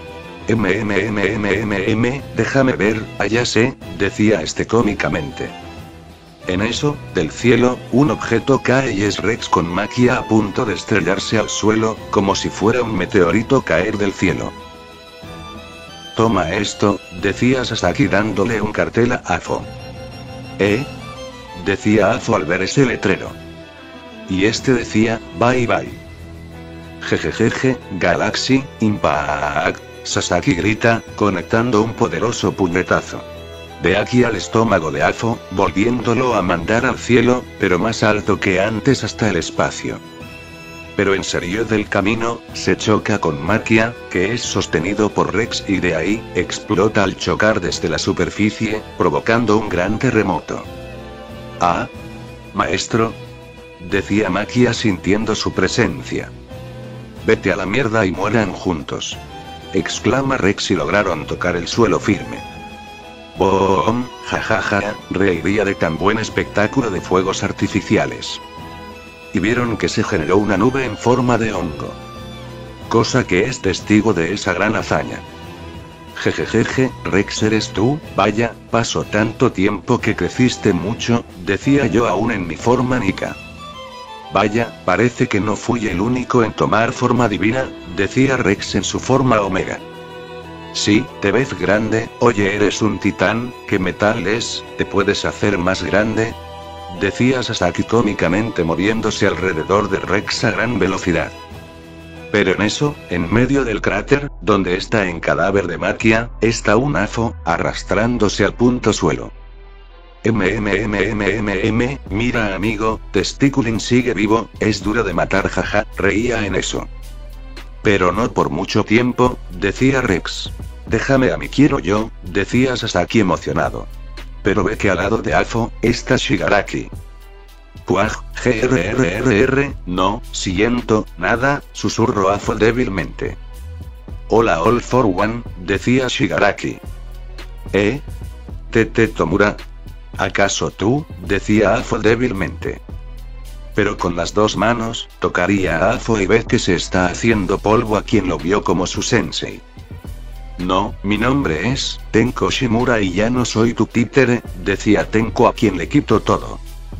MMMMMM, déjame ver, allá sé, decía este cómicamente. En eso, del cielo, un objeto cae y es Rex con Maquia a punto de estrellarse al suelo, como si fuera un meteorito caer del cielo. Toma esto, decía Sasaki dándole un cartel a Afo. ¿Eh? Decía Afo al ver ese letrero. Y este decía, bye bye. Jejejeje, Galaxy, Impact, Sasaki grita, conectando un poderoso puñetazo. De aquí al estómago de Afo, volviéndolo a mandar al cielo, pero más alto que antes hasta el espacio. Pero en serio del camino, se choca con Maquia, que es sostenido por Rex y de ahí, explota al chocar desde la superficie, provocando un gran terremoto. Ah, maestro, decía Maquia sintiendo su presencia. Vete a la mierda y mueran juntos. Exclama Rex y lograron tocar el suelo firme. Boom, jajaja, reiría de tan buen espectáculo de fuegos artificiales. Y vieron que se generó una nube en forma de hongo. Cosa que es testigo de esa gran hazaña. Jejejeje, Rex eres tú, vaya, pasó tanto tiempo que creciste mucho, decía yo aún en mi forma Nika. Vaya, parece que no fui el único en tomar forma divina, decía Rex en su forma Omega. Sí, te ves grande, oye eres un titán, ¿qué metal es? ¿Te puedes hacer más grande? Decía Sasaki cómicamente moviéndose alrededor de Rex a gran velocidad. Pero en eso, en medio del cráter, donde está en cadáver de Maquia, está un Afo, arrastrándose al punto suelo. MMMMMM, mira amigo, Testiculin sigue vivo, es duro de matar jaja, reía en eso. Pero no por mucho tiempo, decía Rex. Déjame a mí, quiero yo, decía Sasaki emocionado. Pero ve que al lado de Afo, está Shigaraki. Puaj, grrrr, no, siento, nada, susurró Afo débilmente. Hola All for One, decía Shigaraki. ¿Eh? Tete Tomura. ¿Acaso tú? Decía Afo débilmente. Pero con las dos manos, tocaría a Afo y ve que se está haciendo polvo a quien lo vio como su sensei. No, mi nombre es Tenko Shimura y ya no soy tu títere, decía Tenko a quien le quitó todo.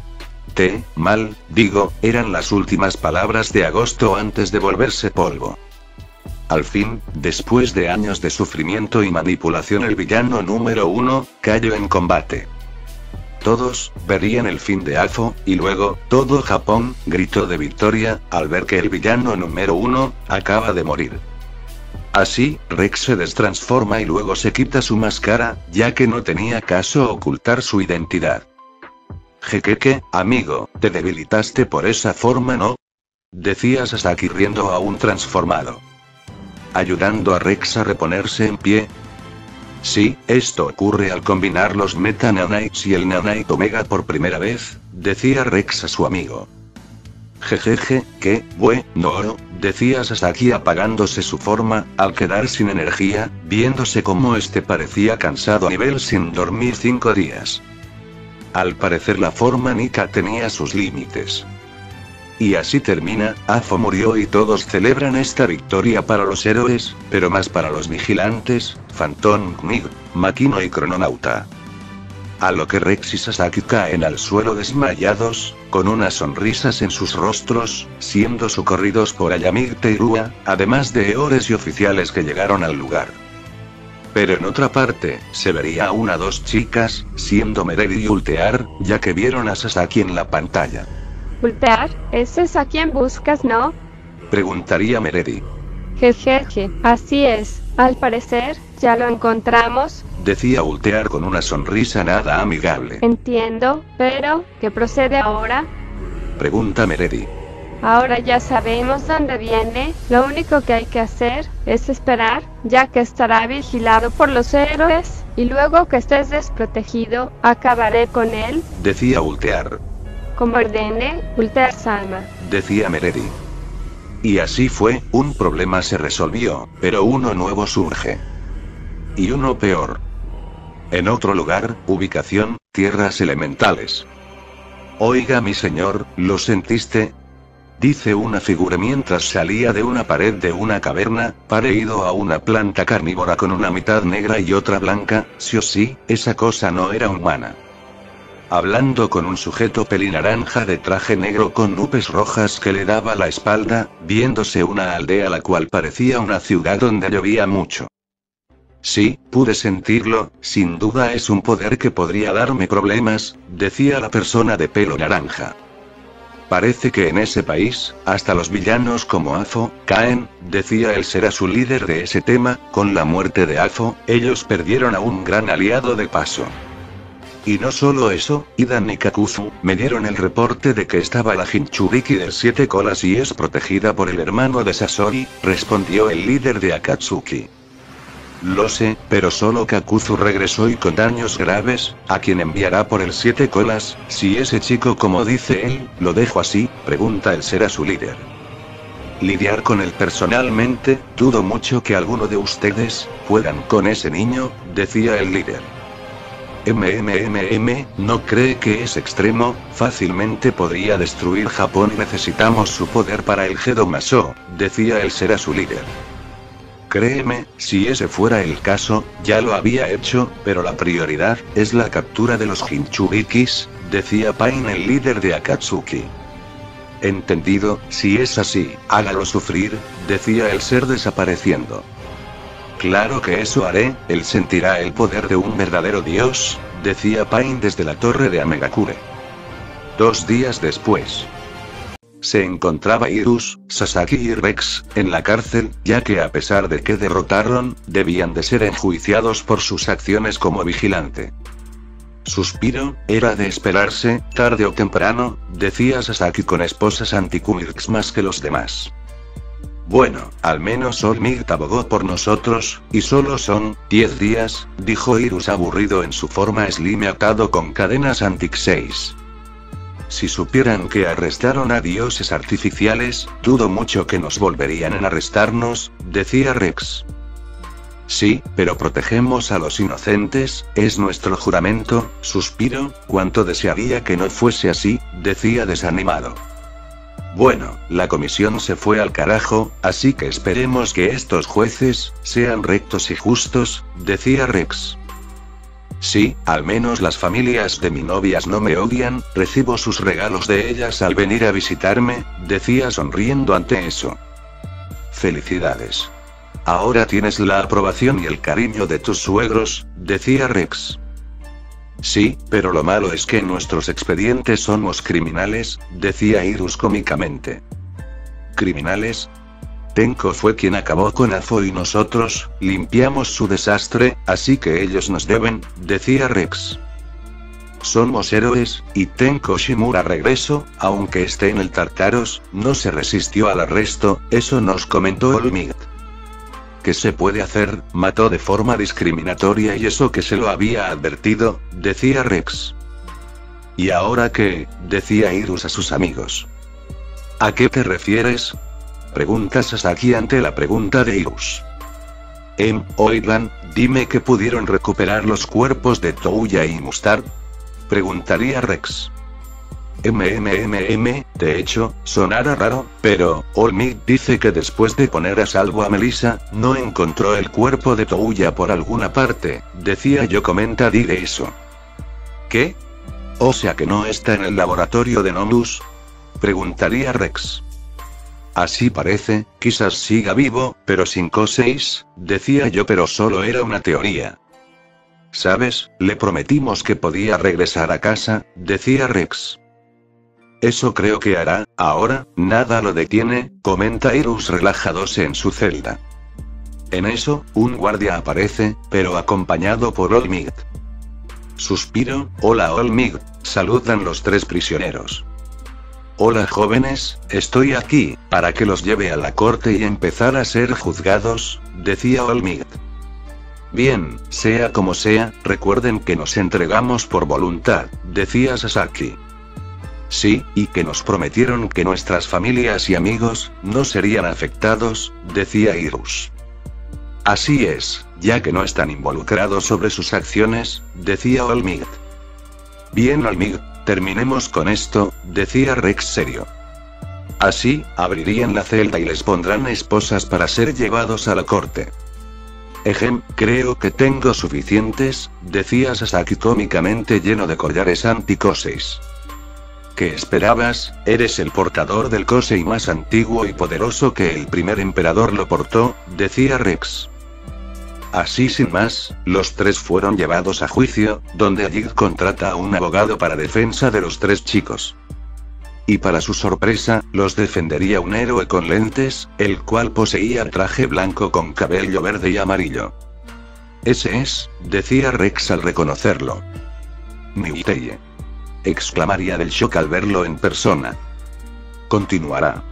Te, mal, digo, eran las últimas palabras de Agosto antes de volverse polvo. Al fin, después de años de sufrimiento y manipulación, el villano número uno cayó en combate. Todos verían el fin de Afo, y luego, todo Japón gritó de victoria, al ver que el villano número uno acaba de morir. Así, Rex se destransforma y luego se quita su máscara, ya que no tenía caso ocultar su identidad. Jequeque, amigo, te debilitaste por esa forma, ¿no? Decía Sasaki riendo aún transformado. Ayudando a Rex a reponerse en pie. Sí, esto ocurre al combinar los Meta Nanites y el Nanite Omega por primera vez, decía Rex a su amigo. Jejeje, qué bueno, decía Sasaki apagándose su forma, al quedar sin energía, viéndose como este parecía cansado a nivel sin dormir cinco días. Al parecer la forma Nika tenía sus límites. Y así termina, Afo murió y todos celebran esta victoria para los héroes, pero más para los vigilantes, Phantom Knig, Makino y Crononauta. A lo que Rex y Sasaki caen al suelo desmayados, con unas sonrisas en sus rostros, siendo socorridos por Ayamig Teirua, además de Eores y oficiales que llegaron al lugar. Pero en otra parte, se vería a una dos chicas, siendo Meredi y Ultear, ya que vieron a Sasaki en la pantalla. Ultear, ¿ese es a quien buscas, no? Preguntaría Meredi. Jejeje, así es, al parecer, ya lo encontramos. Decía Ultear con una sonrisa nada amigable. Entiendo, pero, ¿qué procede ahora? Pregunta Meredi. Ahora ya sabemos dónde viene, lo único que hay que hacer es esperar, ya que estará vigilado por los héroes, y luego que estés desprotegido, acabaré con él. Decía Ultear. Como ordene, Ultear Salma. Decía Meredi. Y así fue, un problema se resolvió, pero uno nuevo surge. Y uno peor. En otro lugar, ubicación, tierras elementales. Oiga mi señor, ¿lo sentiste? Dice una figura mientras salía de una pared de una caverna, parecido a una planta carnívora con una mitad negra y otra blanca, sí o sí, esa cosa no era humana. Hablando con un sujeto pelinaranja de traje negro con nubes rojas que le daba la espalda, viéndose una aldea la cual parecía una ciudad donde llovía mucho. Sí, pude sentirlo, sin duda es un poder que podría darme problemas, decía la persona de pelo naranja. Parece que en ese país, hasta los villanos como Afo, caen, decía él ser a su líder de ese tema, con la muerte de Afo, ellos perdieron a un gran aliado de paso. Y no solo eso, Idan y Kakuzu me dieron el reporte de que estaba la Jinchuriki del siete colas y es protegida por el hermano de Sasori, respondió el líder de Akatsuki. Lo sé, pero solo Kakuzu regresó y con daños graves, ¿a quién enviará por el siete colas, si ese chico como dice él, lo dejo así? Pregunta el ser a su líder. Lidiar con él personalmente, dudo mucho que alguno de ustedes puedan con ese niño, decía el líder. MMMM, ¿no cree que es extremo? Fácilmente podría destruir Japón y necesitamos su poder para el Gedomaso, decía el ser a su líder. Créeme, si ese fuera el caso, ya lo había hecho, pero la prioridad es la captura de los Jinchurikis, decía Pain el líder de Akatsuki. Entendido, si es así, hágalo sufrir, decía el ser desapareciendo. Claro que eso haré, él sentirá el poder de un verdadero dios, decía Pain desde la torre de Amegakure. Dos días después. Se encontraba Irus, Sasaki y Rex, en la cárcel, ya que a pesar de que derrotaron, debían de ser enjuiciados por sus acciones como vigilante. Suspiro, era de esperarse, tarde o temprano, decía Sasaki con esposas anti-Kumirks más que los demás. Bueno, al menos Olmigt abogó por nosotros, y solo son diez días, dijo Irus aburrido en su forma slime atado con cadenas Antic seis. Si supieran que arrestaron a dioses artificiales, dudo mucho que nos volverían a arrestarnos, decía Rex. Sí, pero protegemos a los inocentes, es nuestro juramento, suspiro, cuánto desearía que no fuese así, decía desanimado. Bueno, la comisión se fue al carajo, así que esperemos que estos jueces sean rectos y justos, decía Rex. Sí, al menos las familias de mis novias no me odian, recibo sus regalos de ellas al venir a visitarme, decía sonriendo ante eso. Felicidades. Ahora tienes la aprobación y el cariño de tus suegros, decía Rex. Sí, pero lo malo es que en nuestros expedientes somos criminales, decía Irus cómicamente. ¿Criminales? Tenko fue quien acabó con Afo y nosotros limpiamos su desastre, así que ellos nos deben, decía Rex. Somos héroes, y Tenko Shimura regresó, aunque esté en el Tartaros, no se resistió al arresto, eso nos comentó Olmigt. ¿Qué se puede hacer? Mató de forma discriminatoria y eso que se lo había advertido, decía Rex. ¿Y ahora qué? Decía Irus a sus amigos. ¿A qué te refieres? Pregunta Sasaki ante la pregunta de Irus. Em, oigan, dime que pudieron recuperar los cuerpos de Touya y Mustard. Preguntaría Rex. MMMM, de hecho, sonara raro, pero Olmigt dice que después de poner a salvo a Melissa, no encontró el cuerpo de Touya por alguna parte, decía yo comenta diré eso. ¿Qué? O sea que no está en el laboratorio de Nomus. Preguntaría Rex. Así parece, quizás siga vivo, pero sin K seis, decía yo pero solo era una teoría. ¿Sabes? Le prometimos que podía regresar a casa, decía Rex. Eso creo que hará, ahora, nada lo detiene, comenta Irus relajándose en su celda. En eso, un guardia aparece, pero acompañado por Olmigt. Suspiro, hola Olmigt, saludan los tres prisioneros. Hola jóvenes, estoy aquí, para que los lleve a la corte y empezar a ser juzgados, decía Olmigt. Bien, sea como sea, recuerden que nos entregamos por voluntad, decía Sasaki. Sí, y que nos prometieron que nuestras familias y amigos no serían afectados, decía Irus. Así es, ya que no están involucrados sobre sus acciones, decía Olmigt. Bien Olmigt, terminemos con esto, decía Rex serio. Así, abrirían la celda y les pondrán esposas para ser llevados a la corte. Ejem, creo que tengo suficientes, decía Sasaki cómicamente lleno de collares anti-Kosei. ¿Qué esperabas? Eres el portador del Kosei más antiguo y poderoso que el primer emperador lo portó, decía Rex. Así sin más, los tres fueron llevados a juicio, donde Ajit contrata a un abogado para defensa de los tres chicos. Y para su sorpresa, los defendería un héroe con lentes, el cual poseía traje blanco con cabello verde y amarillo. Ese es, decía Rex al reconocerlo. Miuteye. Exclamaría del shock al verlo en persona. Continuará.